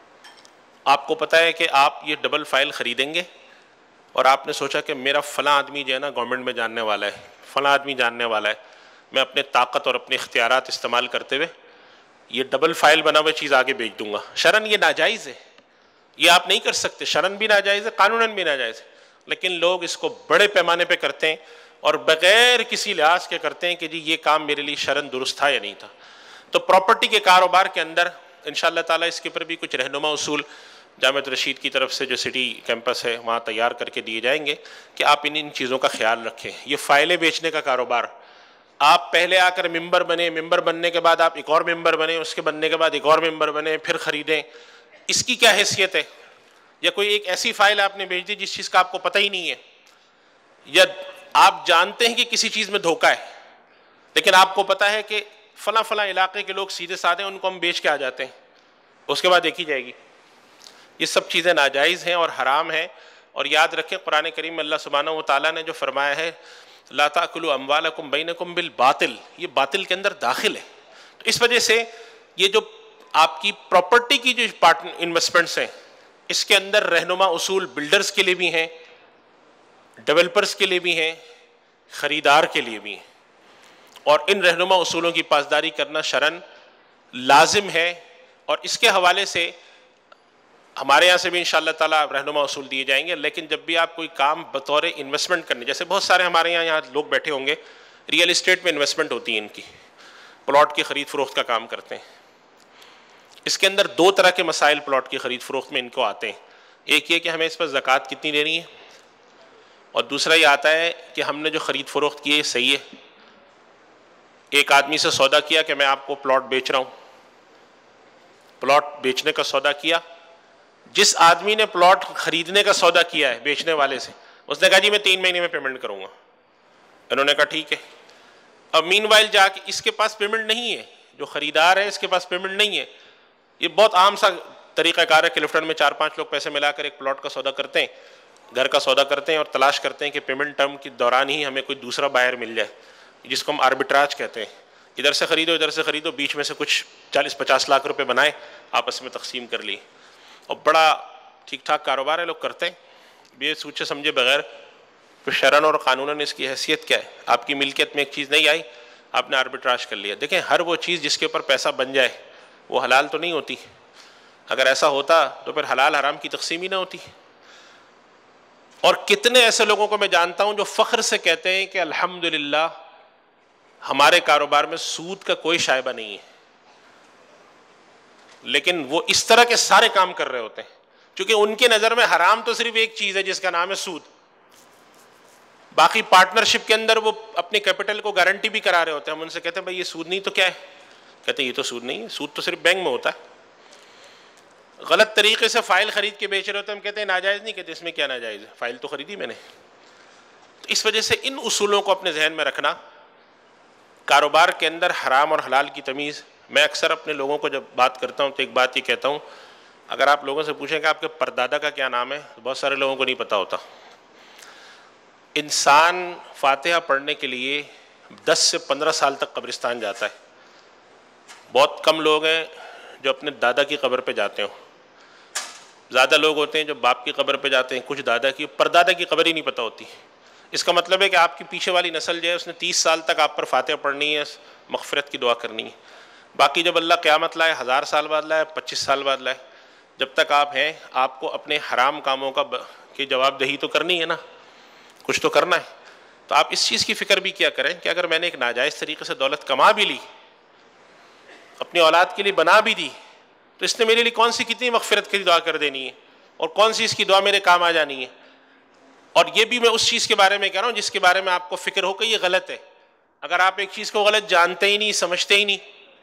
آپ کو پتہ ہے کہ آپ یہ ڈبل فائل خریدیں گے اور آپ نے سوچا کہ میرا فلاں آدمی جو ہے نا گورنمنٹ میں جاننے والا ہے، فلاں آدمی جاننے والا ہے، میں اپنے طاقت اور اپنے اختیارات استعمال کرتے ہوئے یہ ڈبل فائل بنا ہوا چیز آگے بیچ دوں گا. شرعاً یہ ناجائز ہے، یہ آپ نہیں کر سکتے، شرعاً بھی ناجائز ہے، قانوناً بھی ناجائز ہے، لیکن لوگ اس کو بڑے پیمانے پہ کرتے ہیں اور بغیر کسی لحاظ کے کرتے ہیں کہ جی یہ کام میرے لیے شرعاً درست تھا یا نہیں تھا. تو پراپرٹی کے کاروبار کے اندر انشاءاللہ تعالیٰ اس کے اوپر بھی کچھ رہنما اصول جامعۃ رشید کی طرف سے جو سٹی کیمپس ہے وہاں تیار کر کے دیے جائیں گے کہ آپ ان چیزوں کا خیال رکھیں. یہ فائلیں بیچنے کا کاروبار، آپ پہلے آ کر ممبر بنے، ممبر بننے کے بعد آپ ایک اور ممبر بنے، اس کے بننے کے بعد ایک اور ممبر بنے، پھر خریدیں، اس کی کیا حیثیت ہے؟ یا کوئی ایک ایسی فائل آپ نے بھیج دی جس چیز کا آپ کو پتہ ہی نہیں ہے، یا آپ جانتے ہیں کہ کسی چیز میں دھوکہ ہے لیکن آپ کو پتہ ہے کہ فلاں فلاں علاقے کے لوگ سیدھے سادھے ان کو ہم بیچ کے آ جاتے ہیں، اس کے بعد دیکھی جائے گی. یہ سب چیزیں ناجائز ہیں اور حرام ہیں. اور یاد رکھیں قرآن کریم میں اللہ سبحانہ و تعالیٰ نے جو فرمایا ہے لا تأکلوا اموالکم بینکم بالباطل، یہ باطل کے اندر داخل ہے. تو اس وجہ سے یہ جو آپ کی پراپرٹی کی جو انویسٹمنٹس ہیں اس کے اندر رہنما اصول بلڈرز کے لیے بھی ہیں، ڈیولپرز کے لیے بھی ہیں، خریدار کے لیے بھی ہیں، اور ان رہنما اصولوں کی پاسداری کرنا شرعاً لازم ہے. اور اس کے حوالے سے ہمارے یہاں سے بھی انشاءاللہ تعالیٰ رہنما اصول دیے جائیں گے. لیکن جب بھی آپ کوئی کام بطور انویسٹمنٹ کرنے، جیسے بہت سارے ہمارے یہاں لوگ بیٹھے ہوں گے ریئل اسٹیٹ میں انویسٹمنٹ ہوتی ہے، ان کی پلاٹ کی خرید فروخت کا کام کرتے ہیں. اس کے اندر دو طرح کے مسائل پلاٹ کی خرید فروخت میں ان کو آتے ہیں. ایک یہ کہ ہمیں اس پر زکوٰۃ کتنی دینی ہے، اور دوسرا یہ آتا ہے کہ ہم نے جو خرید فروخت کی ہے صحیح ہے. ایک آدمی سے سودا کیا کہ میں آپ کو پلاٹ بیچ رہا ہوں، پلاٹ بیچنے کا سودا کیا، جس آدمی نے پلاٹ خریدنے کا سودا کیا ہے بیچنے والے سے، اس نے کہا جی میں 3 مہینے میں پیمنٹ کروں گا. انہوں نے کہا ٹھیک ہے. اب مین وائل جا کے اس کے پاس پیمنٹ نہیں ہے، جو خریدار ہے اس کے پاس پیمنٹ نہیں ہے. یہ بہت عام سا طریقہ کار ہے کہ لفٹن میں 4-5 لوگ پیسے ملا کر ایک پلاٹ کا سودا کرتے ہیں، گھر کا سودا کرتے ہیں اور تلاش کرتے ہیں کہ پیمنٹ ٹرم کے دوران ہی ہمیں کوئی دوسرا بائر مل جائے، جس کو ہم آربٹراج کہتے ہیں. ادھر سے خریدو ادھر سے خریدو، بیچ میں سے کچھ 40-50 لاکھ روپے بنائے، آپس میں تقسیم کر لی، اور بڑا ٹھیک ٹھاک کاروبار ہے، لوگ کرتے ہیں بے سوچے سمجھے بغیر. پھر شرعاً اور قانوناً اس کی حیثیت کیا ہے؟ آپ کی ملکیت میں ایک چیز نہیں آئی، آپ نے آربٹراج کر لیا. دیکھیں ہر وہ چیز جس کے اوپر پیسہ بن جائے وہ حلال تو نہیں ہوتی. اگر ایسا ہوتا تو پھر حلال حرام کی تقسیم ہی نہ ہوتی. اور کتنے ایسے لوگوں کو میں جانتا ہوں جو فخر سے کہتے ہیں کہ الحمدللہ ہمارے کاروبار میں سود کا کوئی شائبہ نہیں ہے، لیکن وہ اس طرح کے سارے کام کر رہے ہوتے ہیں کیونکہ ان کے نظر میں حرام تو صرف ایک چیز ہے جس کا نام ہے سود. باقی پارٹنرشپ کے اندر وہ اپنے کیپٹل کو گارنٹی بھی کرا رہے ہوتے ہیں. ہم ان سے کہتے ہیں بھائی یہ سود نہیں تو کیا ہے؟ کہتے ہیں یہ تو سود نہیں ہے، سود تو صرف بینک میں ہوتا ہے. غلط طریقے سے فائل خرید کے بیچ رہے ہوتے ہیں، ہم کہتے ہیں ناجائز نہیں، کہتے اس میں کیا ناجائز ہے، فائل تو خریدی میں نے. تو اس وجہ سے ان اصولوں کو اپنے ذہن میں رکھنا. کاروبار کے اندر حرام اور حلال کی تمیز، میں اکثر اپنے لوگوں کو جب بات کرتا ہوں تو ایک بات یہ کہتا ہوں، اگر آپ لوگوں سے پوچھیں کہ آپ کے پردادا کا کیا نام ہے تو بہت سارے لوگوں کو نہیں پتہ ہوتا. انسان فاتحہ پڑھنے کے لیے 10 سے 15 سال تک قبرستان جاتا ہے. بہت کم لوگ ہیں جو اپنے دادا کی قبر پہ جاتے ہوں، زیادہ لوگ ہوتے ہیں جو باپ کی قبر پہ جاتے ہیں، کچھ دادا کی، پردادا کی قبر ہی نہیں پتہ ہوتی. اس کا مطلب ہے کہ آپ کی پیچھے والی نسل جو ہے اس نے 30 سال تک آپ پر فاتحہ پڑھنی ہے، مغفرت کی دعا کرنی ہے. باقی جب اللہ قیامت لائے، 1000 سال بعد لائے، 25 سال بعد لائے، جب تک آپ ہیں آپ کو اپنے حرام کاموں کی جواب دہی تو کرنی ہے نا، کچھ تو کرنا ہے. تو آپ اس چیز کی فکر بھی کیا کریں کہ اگر میں نے ایک ناجائز طریقے سے دولت کما بھی لی، اپنی اولاد کے لیے بنا بھی دی، تو اس نے میرے لیے کون سی کتنی مغفرت کی دعا کر دینی ہے اور کون سی اس کی دعا میرے کام آ جانی ہے. اور یہ بھی میں اس چیز کے بارے میں کہہ رہا ہوں جس کے بارے میں آپ کو فکر ہو کہ یہ غلط ہے. اگر آپ ایک چیز کو غلط جانتے ہی نہیں، سمجھتے ہی نہیں،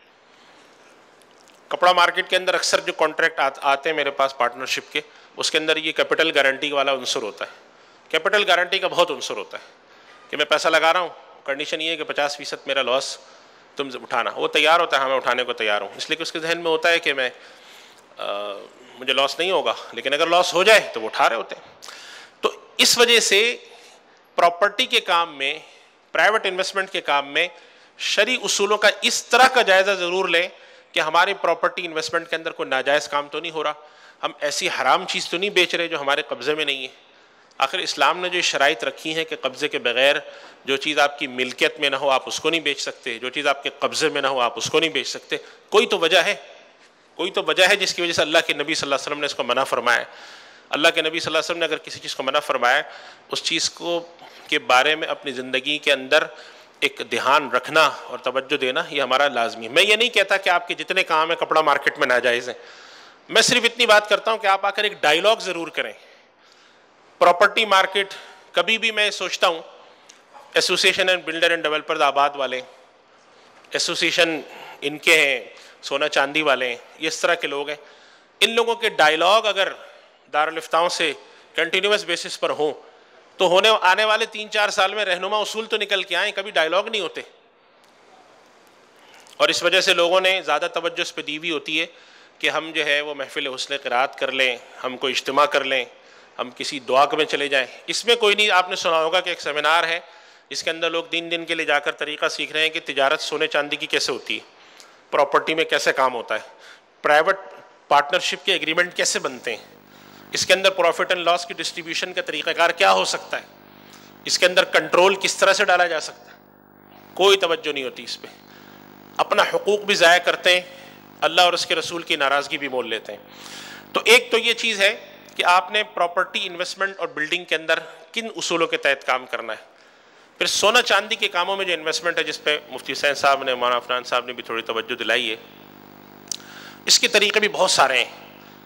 کپڑا مارکیٹ کے اندر اکثر جو کانٹریکٹ آتے ہیں میرے پاس پارٹنرشپ کے، اس کے اندر یہ کیپٹل گارنٹی والا عنصر ہوتا ہے. کیپٹل گارنٹی کا بہت عنصر ہوتا ہے کہ میں پیسہ لگا رہا ہوں، کنڈیشن یہ ہے کہ 50% میرا لاس تم سے اٹھانا. وہ تیار ہوتا ہے، ہاں میں اٹھانے کو تیار ہوں، اس لیے کہ اس کے ذہن میں ہوتا ہے کہ میں مجھے لاس نہیں ہوگا، لیکن اگر لاس ہو جائے تو وہ اٹھا رہے ہوتے ہیں. تو اس وجہ سے پراپرٹی کے کام میں، پرائیویٹ انویسٹمنٹ کے کام میں شرعی اصولوں کا اس طرح کا جائزہ ضرور لیں کہ ہماری پراپرٹی انویسٹمنٹ کے اندر کوئی ناجائز کام تو نہیں ہو رہا، ہم ایسی حرام چیز تو نہیں بیچ رہے جو ہمارے قبضے میں نہیں ہے۔ آخر اسلام نے جو شرائط رکھی ہیں کہ قبضے کے بغیر جو چیز آپ کی ملکیت میں نہ ہو آپ اس کو نہیں بیچ سکتے، جو چیز آپ کے قبضے میں نہ ہو آپ اس کو نہیں بیچ سکتے، کوئی تو وجہ ہے، کوئی تو وجہ ہے جس کی وجہ سے اللہ کے نبی صلی اللہ علیہ وسلم نے اس کو منع فرمایا ہے۔ اللہ کے نبی صلی اللہ علیہ وسلم نے اگر کسی چیز کو منع فرمایا اس چیز کو کے بارے میں اپنی زندگی کے اندر ایک دھیان رکھنا اور توجہ دینا یہ ہمارا لازمی ہے۔ میں یہ نہیں کہتا کہ آپ کے جتنے کام ہیں کپڑا مارکیٹ میں ناجائز ہیں، میں صرف اتنی بات کرتا ہوں کہ آپ آ کر ایک ڈائیلاگ ضرور کریں۔ پراپرٹی مارکیٹ کبھی بھی میں سوچتا ہوں association and builder and developers آباد والے، ایسوسیشن ان کے ہیں، سونا چاندی والے ہیں، یہ اس طرح کے لوگ ہیں، ان لوگوں کے ڈائیلاگ اگر دارالفتاؤں سے کنٹینیوس بیسس پر ہوں تو آنے والے 3-4 سال میں رہنما اصول تو نکل کے آئیں، کبھی ڈائیلاگ نہیں ہوتے۔ اور اس وجہ سے لوگوں نے زیادہ توجہ اس پہ دی ہوئی ہوتی ہے کہ ہم جو ہے وہ محفل حسن قرات کر لیں، ہم کوئی اجتماع کر لیں، ہم کسی دعا میں چلے جائیں۔ اس میں کوئی نہیں، آپ نے سنا ہوگا کہ ایک سیمینار ہے جس کے اندر لوگ 3 دن کے لیے جا کر طریقہ سیکھ رہے ہیں کہ تجارت سونے چاندی کی کیسے ہوتی ہے، پراپرٹی میں کیسے کام ہوتا ہے، پرائیویٹ پارٹنرشپ کے ایگریمنٹ کیسے بنتے ہیں، اس کے اندر پروفٹ اینڈ لاس کی ڈسٹریبیوشن کا طریقہ کار کیا ہو سکتا ہے، اس کے اندر کنٹرول کس طرح سے ڈالا جا سکتا ہے۔ کوئی توجہ نہیں ہوتی اس پہ، اپنا حقوق بھی ضائع کرتے ہیں، اللہ اور اس کے رسول کی ناراضگی بھی مول لیتے ہیں۔ تو ایک تو یہ چیز ہے کہ آپ نے پراپرٹی انویسٹمنٹ اور بلڈنگ کے اندر کن اصولوں کے تحت کام کرنا ہے۔ پھر سونا چاندی کے کاموں میں جو انویسٹمنٹ ہے جس پہ مفتی حسین صاحب نے، مولانا عفنان صاحب نے بھی تھوڑی توجہ دلائی ہے، اس کے طریقے بھی بہت سارے ہیں۔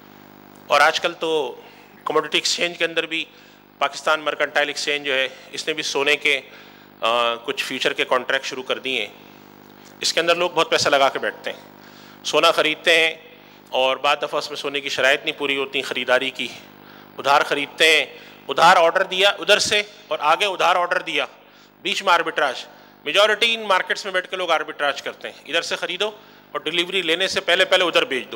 اور آج کل تو کموڈٹی ایکسچینج کے اندر بھی پاکستان مرکنٹائل ایکسچینج جو ہے اس نے بھی سونے کے کچھ فیوچر کے کانٹریکٹ شروع کر دیے ہیں۔ اس کے اندر لوگ بہت پیسہ لگا کے بیٹھتے ہیں، سونا خریدتے ہیں اور بعض دفعہ اس میں سونے کی شرائط نہیں پوری ہوتی خریداری کی، ادھار خریدتے ہیں، ادھار آرڈر دیا ادھر سے اور آگے ادھار آرڈر دیا، بیچ میں آربیٹراج۔ میجورٹی ان مارکیٹس میں بیٹھ کے لوگ آربیٹراج کرتے ہیں، ادھر سے خریدو اور ڈیلیوری لینے سے پہلے ادھر بیچ دو۔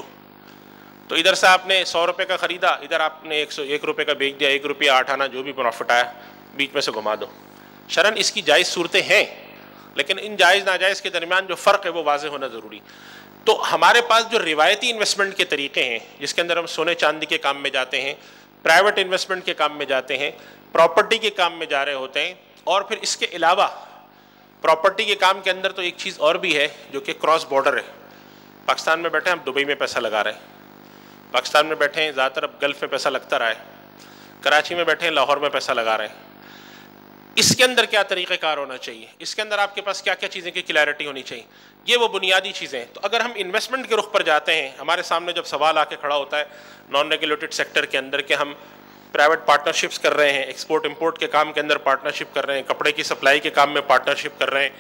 تو ادھر سے آپ نے 100 روپے کا خریدا، ادھر آپ نے 101 روپے کا بیچ دیا، 1 روپیہ 8 آنا جو بھی پروفٹ آیا بیچ میں سے گھما دو۔ شرعاً اس کی جائز صورتیں ہیں، لیکن ان جائز ناجائز کے درمیان جو فرق ہے وہ واضح ہونا ضروری۔ تو ہمارے پاس جو روایتی انویسٹمنٹ کے طریقے ہیں جس کے اندر ہم سونے چاندی کے کام میں جاتے ہیں، پرائیویٹ انویسٹمنٹ کے کام میں جاتے ہیں، پراپرٹی کے کام میں جا رہے ہوتے ہیں، اور پھر اس کے علاوہ پراپرٹی کے کام کے اندر تو ایک چیز اور بھی ہے جو کہ کراس بارڈر ہے۔ پاکستان میں بیٹھے ہیں ہم دبئی میں پیسہ لگا رہے ہیں، پاکستان میں بیٹھے ہیں زیادہ تر اب گلف میں پیسہ لگتا رہا ہے، کراچی میں بیٹھے ہیں لاہور میں پیسہ لگا رہے ہیں۔ اس کے اندر کیا طریقہ کار ہونا چاہیے، اس کے اندر آپ کے پاس کیا کیا چیزیں کی کلیئرٹی ہونی چاہیے، یہ وہ بنیادی چیزیں ہیں۔ تو اگر ہم انویسٹمنٹ کے رخ پر جاتے ہیں، ہمارے سامنے جب سوال آ کے کھڑا ہوتا ہے نان ریگولیٹڈ سیکٹر کے اندر کہ ہم پرائیویٹ پارٹنرشپس کر رہے ہیں، ایکسپورٹ امپورٹ کے کام کے اندر پارٹنرشپ کر رہے ہیں، کپڑے کی سپلائی کے کام میں پارٹنرشپ کر رہے ہیں،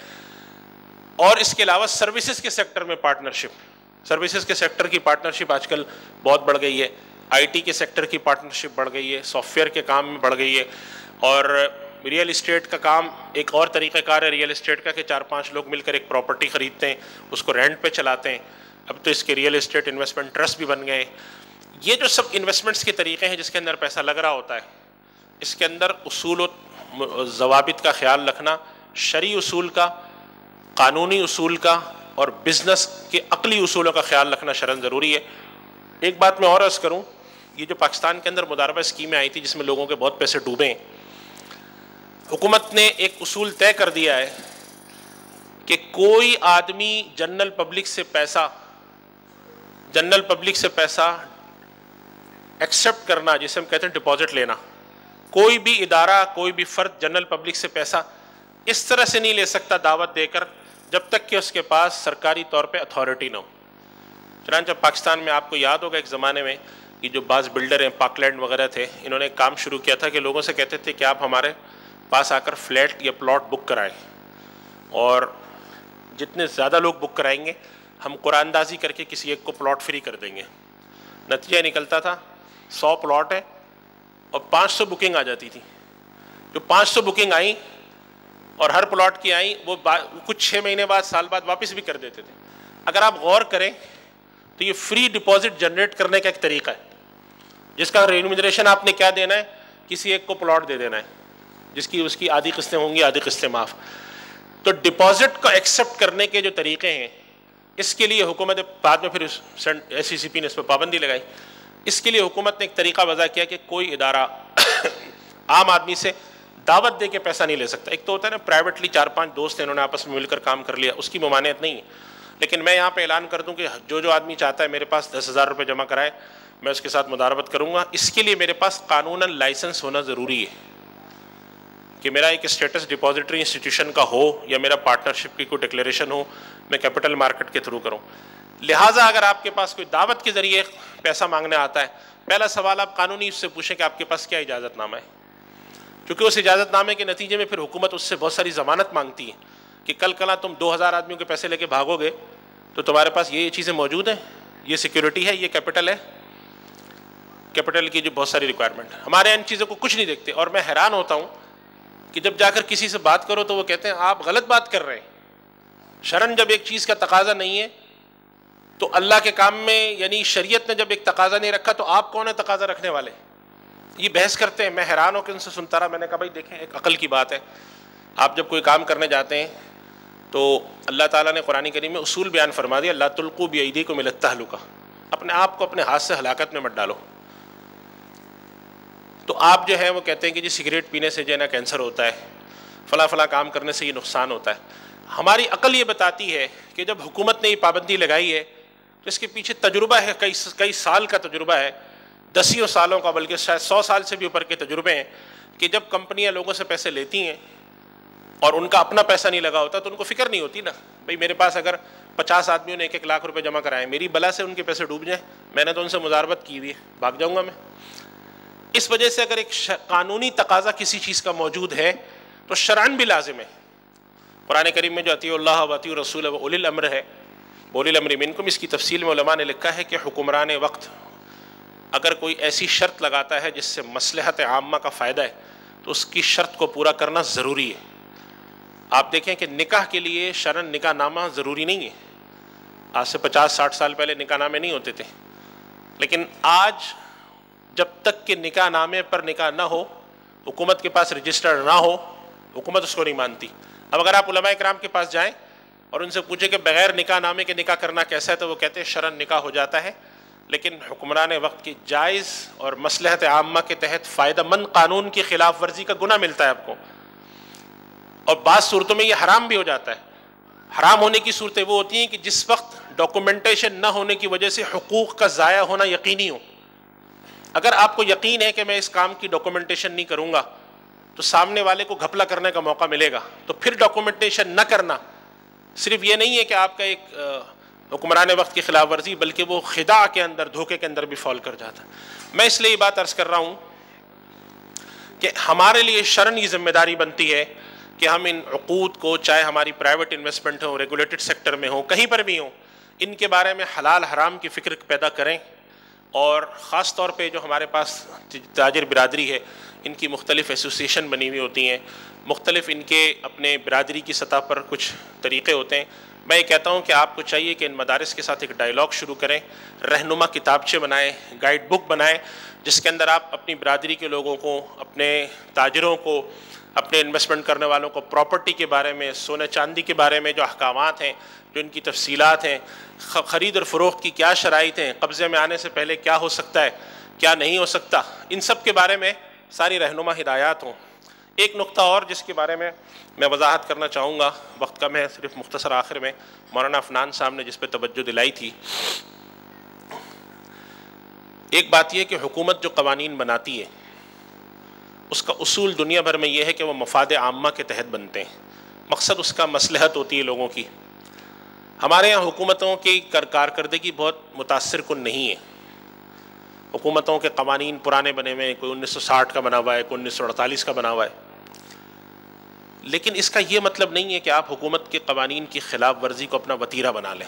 اور اس کے علاوہ سروسز کے سیکٹر میں پارٹنرشپ، سروسز کے سیکٹر کی پارٹنرشپ آج کل بہت بڑھ گئی ہے، آئی ٹی کے سیکٹر کی پارٹنرشپ بڑھ گئی ہے، سافٹ ویئر کے کام میں بڑھ گئی ہے، اور ریئل اسٹیٹ کا کام ایک اور طریقہ کار ہے ریئل اسٹیٹ کا کہ 4-5 لوگ مل کر ایک پراپرٹی خریدتے ہیں، اس کو رینٹ پہ چلاتے ہیں۔ اب تو اس کے ریئل اسٹیٹ انویسٹمنٹ ٹرسٹ بھی بن گئے ہیں۔ یہ جو سب انویسٹمنٹس کے طریقے ہیں جس کے اندر پیسہ لگ رہا ہوتا ہے، اس کے اندر اصول و ضوابط کا خیال رکھنا، شرعی اصول کا، قانونی اصول کا، اور بزنس کے عقلی اصولوں کا خیال رکھنا شرعاً ضروری ہے۔ ایک بات میں اور عرض کروں، یہ جو پاکستان کے اندر مضاربہ اسکیمیں آئی تھی جس میں لوگوں کے بہت پیسے ڈوبے ہیں، حکومت نے ایک اصول طے کر دیا ہے کہ کوئی آدمی جنرل پبلک سے پیسہ ایکسیپٹ کرنا، جسے ہم کہتے ہیں ڈپازٹ لینا، کوئی بھی ادارہ، کوئی بھی فرد جنرل پبلک سے پیسہ اس طرح سے نہیں لے سکتا دعوت دے کر جب تک کہ اس کے پاس سرکاری طور پہ اتھارٹی نہ ہو۔ چنانچہ پاکستان میں آپ کو یاد ہوگا ایک زمانے میں یہ جو بعض بلڈر ہیں، پاک لینڈ وغیرہ تھے، انہوں نے ایک کام شروع کیا تھا کہ لوگوں سے کہتے تھے کہ آپ ہمارے پاس آ کر فلیٹ یا پلاٹ بک کرائیں، اور جتنے زیادہ لوگ بک کرائیں گے ہم قرآن اندازی کر کے کسی ایک کو پلاٹ فری کر دیں گے۔ نتیجہ نکلتا تھا 100 پلاٹ ہے اور 500 بکنگ آ جاتی تھی۔ جو 500 بکنگ آئیں اور ہر پلاٹ کی آئیں وہ کچھ 6 مہینے بعد، سال بعد واپس بھی کر دیتے تھے۔ اگر آپ غور کریں تو یہ فری ڈپازٹ جنریٹ کرنے کا ایک طریقہ ہے جس کا رینومنریشن آپ نے کیا دینا ہے، کسی ایک کو پلاٹ دے دینا ہے، جس کی اس کی آدھی قسطیں ہوں گی، آدھی قسطیں معاف۔ تو ڈپازٹ کو ایکسیپٹ کرنے کے جو طریقے ہیں، اس کے لیے حکومت بعد میں پھر SCCP نے اس پہ پابندی لگائی. اس کے لیے حکومت نے ایک طریقہ وضع کیا کہ کوئی ادارہ عام آدمی سے دعوت دے کے پیسہ نہیں لے سکتا. ایک تو ہوتا ہے نا پرائیویٹلی 4-5 دوست ہیں، انہوں نے آپس میں مل کر کام کر لیا، اس کی ممانعت نہیں ہے. لیکن میں یہاں پہ اعلان کر دوں کہ جو آدمی چاہتا ہے میرے پاس 10,000 روپے جمع کرائے، میں اس کے ساتھ مداربت کروں گا. اس کے لیے میرے پاس قانوناً لائسنس ہونا ضروری ہے کہ میرا ایک اسٹیٹس ڈپازیٹری انسٹیٹیوشن کا ہو یا میرا پارٹنرشپ کی کوئی ڈکلیریشن ہو، میں کیپٹل مارکیٹ کے تھرو کروں. لہٰذا اگر آپ کے پاس کوئی دعوت کے ذریعے پیسہ مانگنے آتا ہے، پہلا سوال آپ قانونی اس سے پوچھیں کہ آپ کے پاس کیا اجازت نامہ ہے، کیونکہ اس اجازت نامے کے نتیجے میں پھر حکومت اس سے بہت ساری ضمانت مانگتی ہے کہ کل کلا تم 2,000 آدمیوں کے پیسے لے کے بھاگو گے تو تمہارے پاس یہ چیزیں موجود ہیں، یہ سیکیورٹی ہے، یہ کیپٹل ہے. کیپٹل کی جو بہت ساری ریکوائرمنٹ ہے، ہمارے ان چیزوں کو کچھ نہیں دیکھتے. اور میں حیران ہوتا ہوں کہ جب جا کر کسی سے بات کرو تو وہ کہتے ہیں آپ غلط بات کر رہے ہیں. شرعاً جب ایک چیز کا تقاضا نہیں ہے تو اللہ کے کام میں، یعنی شریعت نے جب ایک تقاضا نہیں رکھا تو آپ کون ہے تقاضا رکھنے والے؟ یہ بحث کرتے ہیں. میں حیران ہو کے ان سے سنتا رہا. میں نے کہا بھائی دیکھیں، ایک عقل کی بات ہے. آپ جب کوئی کام کرنے جاتے ہیں تو اللہ تعالیٰ نے قرآن کریم میں اصول بیان فرما دیا، لا تلقوا بأیدیکم الی التہلکہ، اپنے آپ کو اپنے ہاتھ سے ہلاکت میں مت ڈالو. تو آپ جو ہے وہ کہتے ہیں کہ جی سگریٹ پینے سے جو ہے نا کینسر ہوتا ہے، فلاں فلاں کام کرنے سے یہ نقصان ہوتا ہے. ہماری عقل یہ بتاتی ہے کہ جب حکومت نے یہ پابندی لگائی ہے تو اس کے پیچھے تجربہ ہے، کئی سال کا تجربہ ہے، 10 سالوں کا، بلکہ شاید 100 سال سے بھی اوپر کے تجربے ہیں کہ جب کمپنیاں لوگوں سے پیسے لیتی ہیں اور ان کا اپنا پیسہ نہیں لگا ہوتا تو ان کو فکر نہیں ہوتی نا. بھئی میرے پاس اگر 50 آدمیوں نے 1 لاکھ روپے جمع کرائے، میری بلا سے ان کے پیسے ڈوب جائیں، میں نے تو ان سے مضاربت کی ہوئی ہے، بھاگ جاؤں گا میں. اس وجہ سے اگر ایک قانونی تقاضا کسی چیز کا موجود ہے تو شرعاً بھی لازم ہے. قرآن کریم میں جو اطیعوا اللہ و اطیعوا الرسول و اولی الامر ہے، اولی الامر منکم، اس کی تفصیل میں علماء نے لکھا ہے کہ حکمران وقت اگر کوئی ایسی شرط لگاتا ہے جس سے مصلحت عامہ کا فائدہ ہے تو اس کی شرط کو پورا کرنا ضروری ہے. آپ دیکھیں کہ نکاح کے لیے شرعاً نکاح نامہ ضروری نہیں ہے. آج سے 50-60 سال پہلے نکاح نامے نہیں ہوتے تھے، لیکن آج جب تک کہ نکاح نامے پر نکاح نہ ہو، حکومت کے پاس رجسٹر نہ ہو، حکومت اس کو نہیں مانتی. اب اگر آپ علماء کرام کے پاس جائیں اور ان سے پوچھیں کہ بغیر نکاح نامے کے نکاح کرنا کیسا ہے تو وہ کہتے ہیں شرعاً نکاح ہو جاتا ہے، لیکن حکمران وقت کی جائز اور مصلحت عامہ کے تحت فائدہ مند قانون کی خلاف ورزی کا گناہ ملتا ہے آپ کو. اور بعض صورتوں میں یہ حرام بھی ہو جاتا ہے. حرام ہونے کی صورتیں وہ ہوتی ہیں کہ جس وقت ڈاکومنٹیشن نہ ہونے کی وجہ سے حقوق کا ضائع ہونا یقینی ہو. اگر آپ کو یقین ہے کہ میں اس کام کی ڈاکومنٹیشن نہیں کروں گا تو سامنے والے کو گھپلا کرنے کا موقع ملے گا، تو پھر ڈاکومنٹیشن نہ کرنا صرف یہ نہیں ہے کہ آپ کا ایک حکمران وقت کی خلاف ورزی، بلکہ وہ خداع کے اندر، دھوکے کے اندر بھی فال کر جاتا ہے. میں اس لیے یہ بات عرض کر رہا ہوں کہ ہمارے لیے شرعاً یہ ذمہ داری بنتی ہے کہ ہم ان عقود کو، چاہے ہماری پرائیویٹ انویسٹمنٹ ہو، ریگولیٹڈ سیکٹر میں ہو، کہیں پر بھی ہوں، ان کے بارے میں حلال حرام کی فکر پیدا کریں. اور خاص طور پہ جو ہمارے پاس تاجر برادری ہے، ان کی مختلف ایسوسیشن بنی ہوئی ہوتی ہیں، مختلف ان کے اپنے برادری کی سطح پر کچھ طریقے ہوتے ہیں. میں یہ کہتا ہوں کہ آپ کو چاہیے کہ ان مدارس کے ساتھ ایک ڈائیلاگ شروع کریں، رہنما کتابچے بنائیں، گائیڈ بک بنائیں، جس کے اندر آپ اپنی برادری کے لوگوں کو، اپنے تاجروں کو، اپنے انویسٹمنٹ کرنے والوں کو پراپرٹی کے بارے میں، سونے چاندی کے بارے میں جو احکامات ہیں، جو ان کی تفصیلات ہیں، خرید اور فروخت کی کیا شرائط ہیں، قبضے میں آنے سے پہلے کیا ہو سکتا ہے، کیا نہیں ہو سکتا، ان سب کے بارے میں ساری رہنما ہدایات ہوں. ایک نقطہ اور جس کے بارے میں وضاحت کرنا چاہوں گا، وقت کم ہے، صرف مختصر آخر میں مولانا عفنان صاحب نے جس پہ توجہ دلائی تھی. ایک بات یہ کہ حکومت جو قوانین بناتی ہے اس کا اصول دنیا بھر میں یہ ہے کہ وہ مفاد عامہ کے تحت بنتے ہیں، مقصد اس کا مصلحت ہوتی ہے لوگوں کی. ہمارے یہاں حکومتوں کی کارکردگی بہت متاثر کن نہیں ہے. حکومتوں کے قوانین پرانے بنے ہوئے، کوئی 1960 کا بنا ہوا ہے، کوئی 1948 کا بنا ہوا ہے، لیکن اس کا یہ مطلب نہیں ہے کہ آپ حکومت کے قوانین کی خلاف ورزی کو اپنا وتیرہ بنا لیں.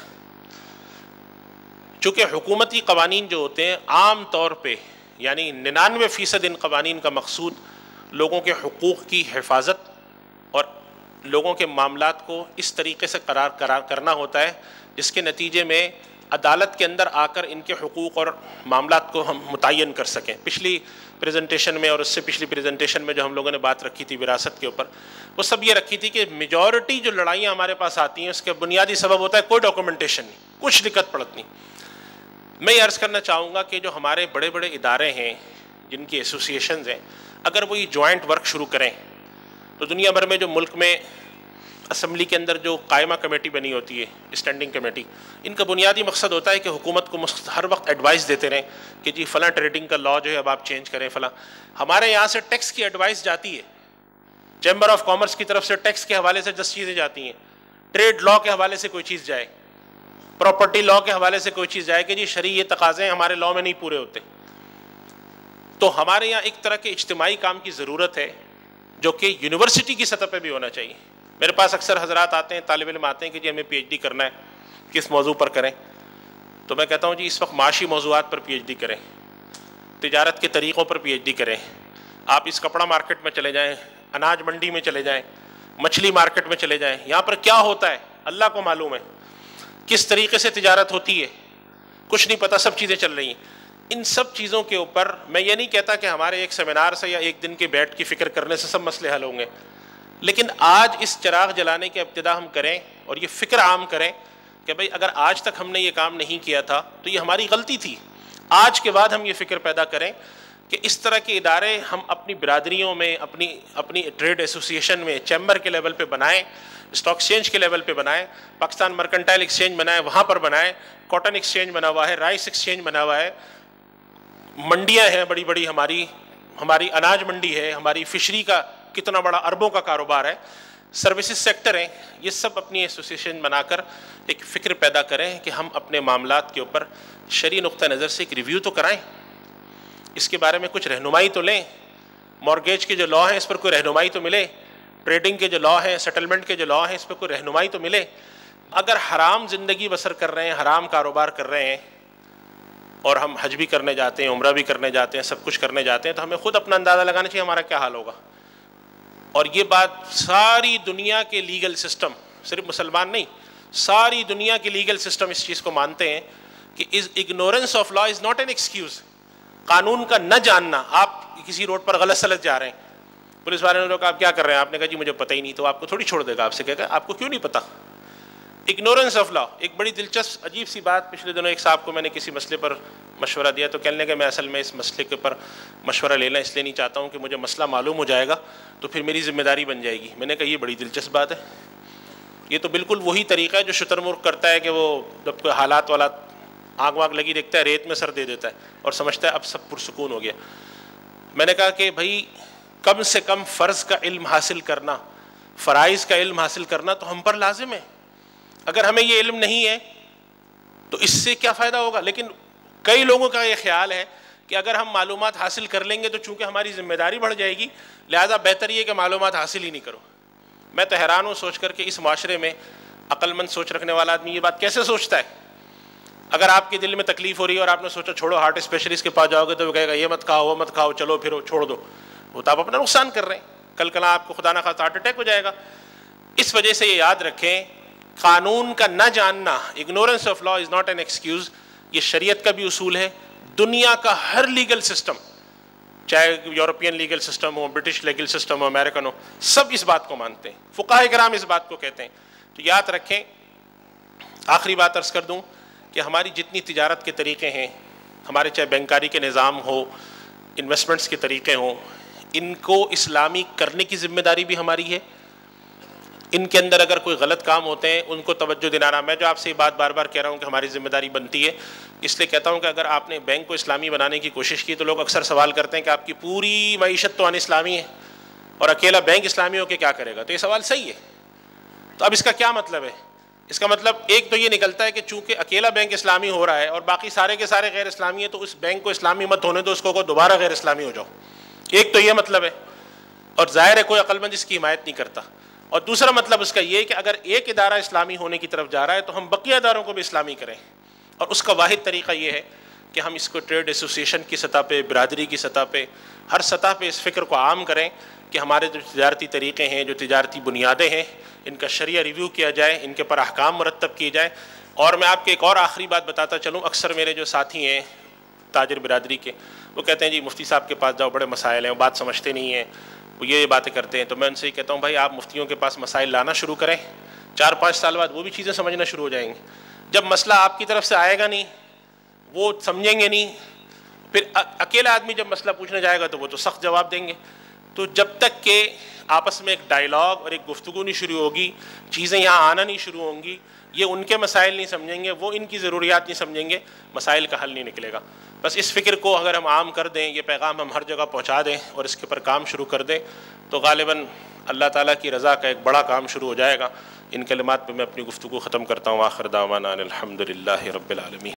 چونکہ حکومتی قوانین جو ہوتے ہیں عام طور پہ، یعنی 99% ان قوانین کا مقصود لوگوں کے حقوق کی حفاظت اور لوگوں کے معاملات کو اس طریقے سے قرار کرنا ہوتا ہے جس کے نتیجے میں عدالت کے اندر آ کر ان کے حقوق اور معاملات کو ہم متعین کر سکیں. پچھلی پریزنٹیشن میں اور اس سے پچھلی پریزنٹیشن میں جو ہم لوگوں نے بات رکھی تھی وراثت کے اوپر، وہ سب یہ رکھی تھی کہ میجورٹی جو لڑائیاں ہمارے پاس آتی ہیں اس کا بنیادی سبب ہوتا ہے کوئی ڈاکومنٹیشن نہیں، کچھ دقت پڑت نہیں. میں یہ عرض کرنا چاہوں گا کہ جو ہمارے بڑے بڑے ادارے ہیں، جن کی ایسوسیشنز ہیں، اگر وہ یہ جوائنٹ ورک شروع کریں تو دنیا بھر میں جو ملک میں اسمبلی کے اندر جو قائمہ کمیٹی بنی ہوتی ہے، اسٹینڈنگ کمیٹی، ان کا بنیادی مقصد ہوتا ہے کہ حکومت کو ہر وقت ایڈوائس دیتے رہیں کہ جی فلاں ٹریڈنگ کا لا جو ہے اب آپ چینج کریں فلاں. ہمارے یہاں سے ٹیکس کی ایڈوائس جاتی ہے، چیمبر آف کامرس کی طرف سے ٹیکس کے حوالے سے 10 چیزیں جاتی ہیں، ٹریڈ لا کے حوالے سے کوئی چیز جائے، پراپرٹی لا کے حوالے سے کوئی چیز جائے کہ جی شرعی تقاضے ہمارے لا میں نہیں پورے ہوتے. تو ہمارے یہاں ایک طرح کے اجتماعی کام کی ضرورت ہے جو کہ یونیورسٹی کی سطح پہ بھی ہونا چاہیے. میرے پاس اکثر حضرات آتے ہیں، طالب علم آتے ہیں کہ جی ہمیں پی ایچ ڈی کرنا ہے، کس موضوع پر کریں؟ تو میں کہتا ہوں جی اس وقت معاشی موضوعات پر پی ایچ ڈی کریں، تجارت کے طریقوں پر پی ایچ ڈی کریں. آپ اس کپڑا مارکیٹ میں چلے جائیں، اناج منڈی میں چلے جائیں، مچھلی مارکیٹ میں چلے جائیں، یہاں پر کیا ہوتا ہے اللہ کو معلوم ہے، کس طریقے سے تجارت ہوتی ہے کچھ نہیں پتہ، سب چیزیں چل رہی ہیں. ان سب چیزوں کے اوپر میں یہ نہیں کہتا کہ ہمارے ایک سیمینار سے یا ایک دن کے بیٹھ کی فکر کرنے سے سب مسئلے حل ہوں گے، لیکن آج اس چراغ جلانے کی ابتدا ہم کریں اور یہ فکر عام کریں کہ بھئی اگر آج تک ہم نے یہ کام نہیں کیا تھا تو یہ ہماری غلطی تھی. آج کے بعد ہم یہ فکر پیدا کریں کہ اس طرح کے ادارے ہم اپنی برادریوں میں، اپنی ٹریڈ ایسوسیشن میں، چیمبر کے لیول پہ بنائیں، اسٹاک ایکسچینج کے لیول پہ بنائیں، پاکستان مرکنٹائل ایکسچینج بنائیں، وہاں پر بنائیں، کاٹن ایکسچینج بنا ہوا ہے، رائس ایکسچینج بنا ہوا ہے، منڈیاں ہیں بڑی بڑی، ہماری اناج منڈی ہے، ہماری فشری کا کتنا بڑا اربوں کا کاروبار ہے، سروسز سیکٹر ہیں. یہ سب اپنی ایسوسیشن بنا کر ایک فکر پیدا کریں کہ ہم اپنے معاملات کے اوپر شرعی نقطہ نظر سے ایک ریویو تو کرائیں، اس کے بارے میں کچھ رہنمائی تو لیں. مارگیج کے جو لا ہیں اس پر کوئی رہنمائی تو ملے، ٹریڈنگ کے جو لا ہیں، سیٹلمنٹ کے جو لا ہیں اس پر کوئی رہنمائی تو ملے. اگر حرام زندگی بسر کر رہے ہیں، حرام کاروبار کر رہے ہیں، اور ہم حج بھی کرنے جاتے ہیں، عمرہ بھی کرنے جاتے ہیں، سب کچھ کرنے جاتے ہیں، تو ہمیں خود اپنا اندازہ لگانا چاہیے ہمارا کیا حال ہوگا. اور یہ بات ساری دنیا کے لیگل سسٹم، صرف مسلمان نہیں، ساری دنیا کے لیگل سسٹم اس چیز کو مانتے ہیں کہ ignorance of law is not an excuse. قانون کا نہ جاننا، آپ کسی روڈ پر غلط سلط جا رہے ہیں، پولیس والے نے کہا آپ کیا کر رہے ہیں، آپ نے کہا جی مجھے پتہ ہی نہیں، تو آپ کو تھوڑی چھوڑ دے گا، آپ سے کہے گا آپ کو کیوں نہیں پتہ. اگنورنس آف لا ایک بڑی دلچسپ عجیب سی بات. پچھلے دنوں ایک صاحب کو میں نے کسی مسئلے پر مشورہ دیا تو کہنے لگے میں اصل میں اس مسئلے کے اوپر مشورہ لینا اس لیے نہیں چاہتا ہوں کہ مجھے مسئلہ معلوم ہو جائے گا تو پھر میری ذمہ داری بن جائے گی. میں نے کہا یہ بڑی دلچسپ بات ہے، یہ تو بالکل وہی طریقہ ہے جو شتر مرغ کرتا ہے کہ وہ جب کوئی حالات والا آگ واگ لگی دیکھتا ہے ریت میں سر دے دیتا ہے اور سمجھتا ہے اب سب پرسکون ہو گیا. میں نے کہا کہ بھائی کم سے کم فرض کا علم حاصل کرنا، فرائض کا علم حاصل کرنا تو ہم پر لازم ہے. اگر ہمیں یہ علم نہیں ہے تو اس سے کیا فائدہ ہوگا. لیکن کئی لوگوں کا یہ خیال ہے کہ اگر ہم معلومات حاصل کر لیں گے تو چونکہ ہماری ذمہ داری بڑھ جائے گی، لہذا بہتر یہ کہ معلومات حاصل ہی نہیں کرو. میں تو حیران ہوں سوچ کر کہ اس معاشرے میں عقل مند سوچ رکھنے والا آدمی یہ بات کیسے سوچتا ہے. اگر آپ کے دل میں تکلیف ہو رہی ہے اور آپ نے سوچا چھوڑو ہارٹ اسپیشلسٹ کے پاس جاؤ گے تو وہ کہے گا یہ مت کھاؤ وہ مت کھاؤ، چلو پھر چھوڑ دو، وہ تو آپ اپنا نقصان کر رہے ہیں. کل کل آپ کو خدا نہ خواستہ ہارٹ اٹیک ہو جائے گا. اس وجہ سے یہ یاد رکھیں قانون کا نہ جاننا، ignorance of law is not an excuse. یہ شریعت کا بھی اصول ہے. دنیا کا ہر لیگل سسٹم، چاہے یورپین لیگل سسٹم ہو، برٹش لیگل سسٹم ہو، امریکن ہو، سب اس بات کو مانتے ہیں. فقہاء کرام اس بات کو کہتے ہیں. تو یاد رکھیں. آخری بات عرض کر دوں کہ ہماری جتنی تجارت کے طریقے ہیں، ہمارے چاہے بینکاری کے نظام ہو، انویسٹمنٹس کے طریقے ہوں، ان کو اسلامی کرنے کی ذمہ داری بھی ہماری ہے. ان کے اندر اگر کوئی غلط کام ہوتے ہیں ان کو توجہ دلانا. میں جو آپ سے یہ بات بار بار کہہ رہا ہوں کہ ہماری ذمہ داری بنتی ہے، اس لیے کہتا ہوں کہ اگر آپ نے بینک کو اسلامی بنانے کی کوشش کی تو لوگ اکثر سوال کرتے ہیں کہ آپ کی پوری معیشت تو ان اسلامی ہے اور اکیلا بینک اسلامی ہو کے کیا کرے گا. تو یہ سوال صحیح ہے. تو اب اس کا کیا مطلب ہے؟ اس کا مطلب ایک تو یہ نکلتا ہے کہ چونکہ اکیلا بینک اسلامی ہو رہا ہے اور باقی سارے کے سارے غیر اسلامی ہیں تو اس بینک کو اسلامی مت ہونے دو، اس کو دوبارہ غیر اسلامی ہو جاؤ. ایک تو یہ مطلب ہے، اور ظاہر ہے کوئی عقل مند اس کی حمایت نہیں کرتا. اور دوسرا مطلب اس کا یہ کہ اگر ایک ادارہ اسلامی ہونے کی طرف جا رہا ہے تو ہم بقیہ اداروں کو بھی اسلامی کریں. اور اس کا واحد طریقہ یہ ہے کہ ہم اس کو ٹریڈ ایسوسیشن کی سطح پہ، برادری کی سطح پہ، ہر سطح پہ اس فکر کو عام کریں کہ ہمارے جو تجارتی طریقے ہیں، جو تجارتی بنیادیں ہیں، ان کا شرعیہ ریویو کیا جائے، ان کے پر احکام مرتب کیے جائیں. اور میں آپ کے ایک اور آخری بات بتاتا چلوں، اکثر میرے جو ساتھی ہیں تاجر برادری کے، وہ کہتے ہیں جی مفتی صاحب کے پاس جاؤ، بڑے مسائل ہیں، وہ بات سمجھتے نہیں ہیں، وہ یہ باتیں کرتے ہیں. تو میں ان سے یہ کہتا ہوں بھائی آپ مفتیوں کے پاس مسائل لانا شروع کریں، 4-5 سال بعد وہ بھی چیزیں سمجھنا شروع ہو جائیں گے. جب مسئلہ آپ کی طرف سے آئے گا نہیں، وہ سمجھیں گے نہیں، پھر اکیلا آدمی جب مسئلہ پوچھنے جائے گا تو وہ تو سخت جواب دیں گے. تو جب تک کہ آپس میں ایک ڈائلاگ اور ایک گفتگو نہیں شروع ہوگی، چیزیں یہاں آنا نہیں شروع ہوں گی، یہ ان کے مسائل نہیں سمجھیں گے، وہ ان کی ضروریات نہیں سمجھیں گے، مسائل کا حل نہیں نکلے گا. بس اس فکر کو اگر ہم عام کر دیں، یہ پیغام ہم ہر جگہ پہنچا دیں اور اس کے پر کام شروع کر دیں، تو غالباً اللہ تعالیٰ کی رضا کا ایک بڑا کام شروع ہو جائے گا. ان کلمات پہ میں اپنی گفتگو ختم کرتا ہوں. آخر دعوانا ان الحمد للہ رب العالمین.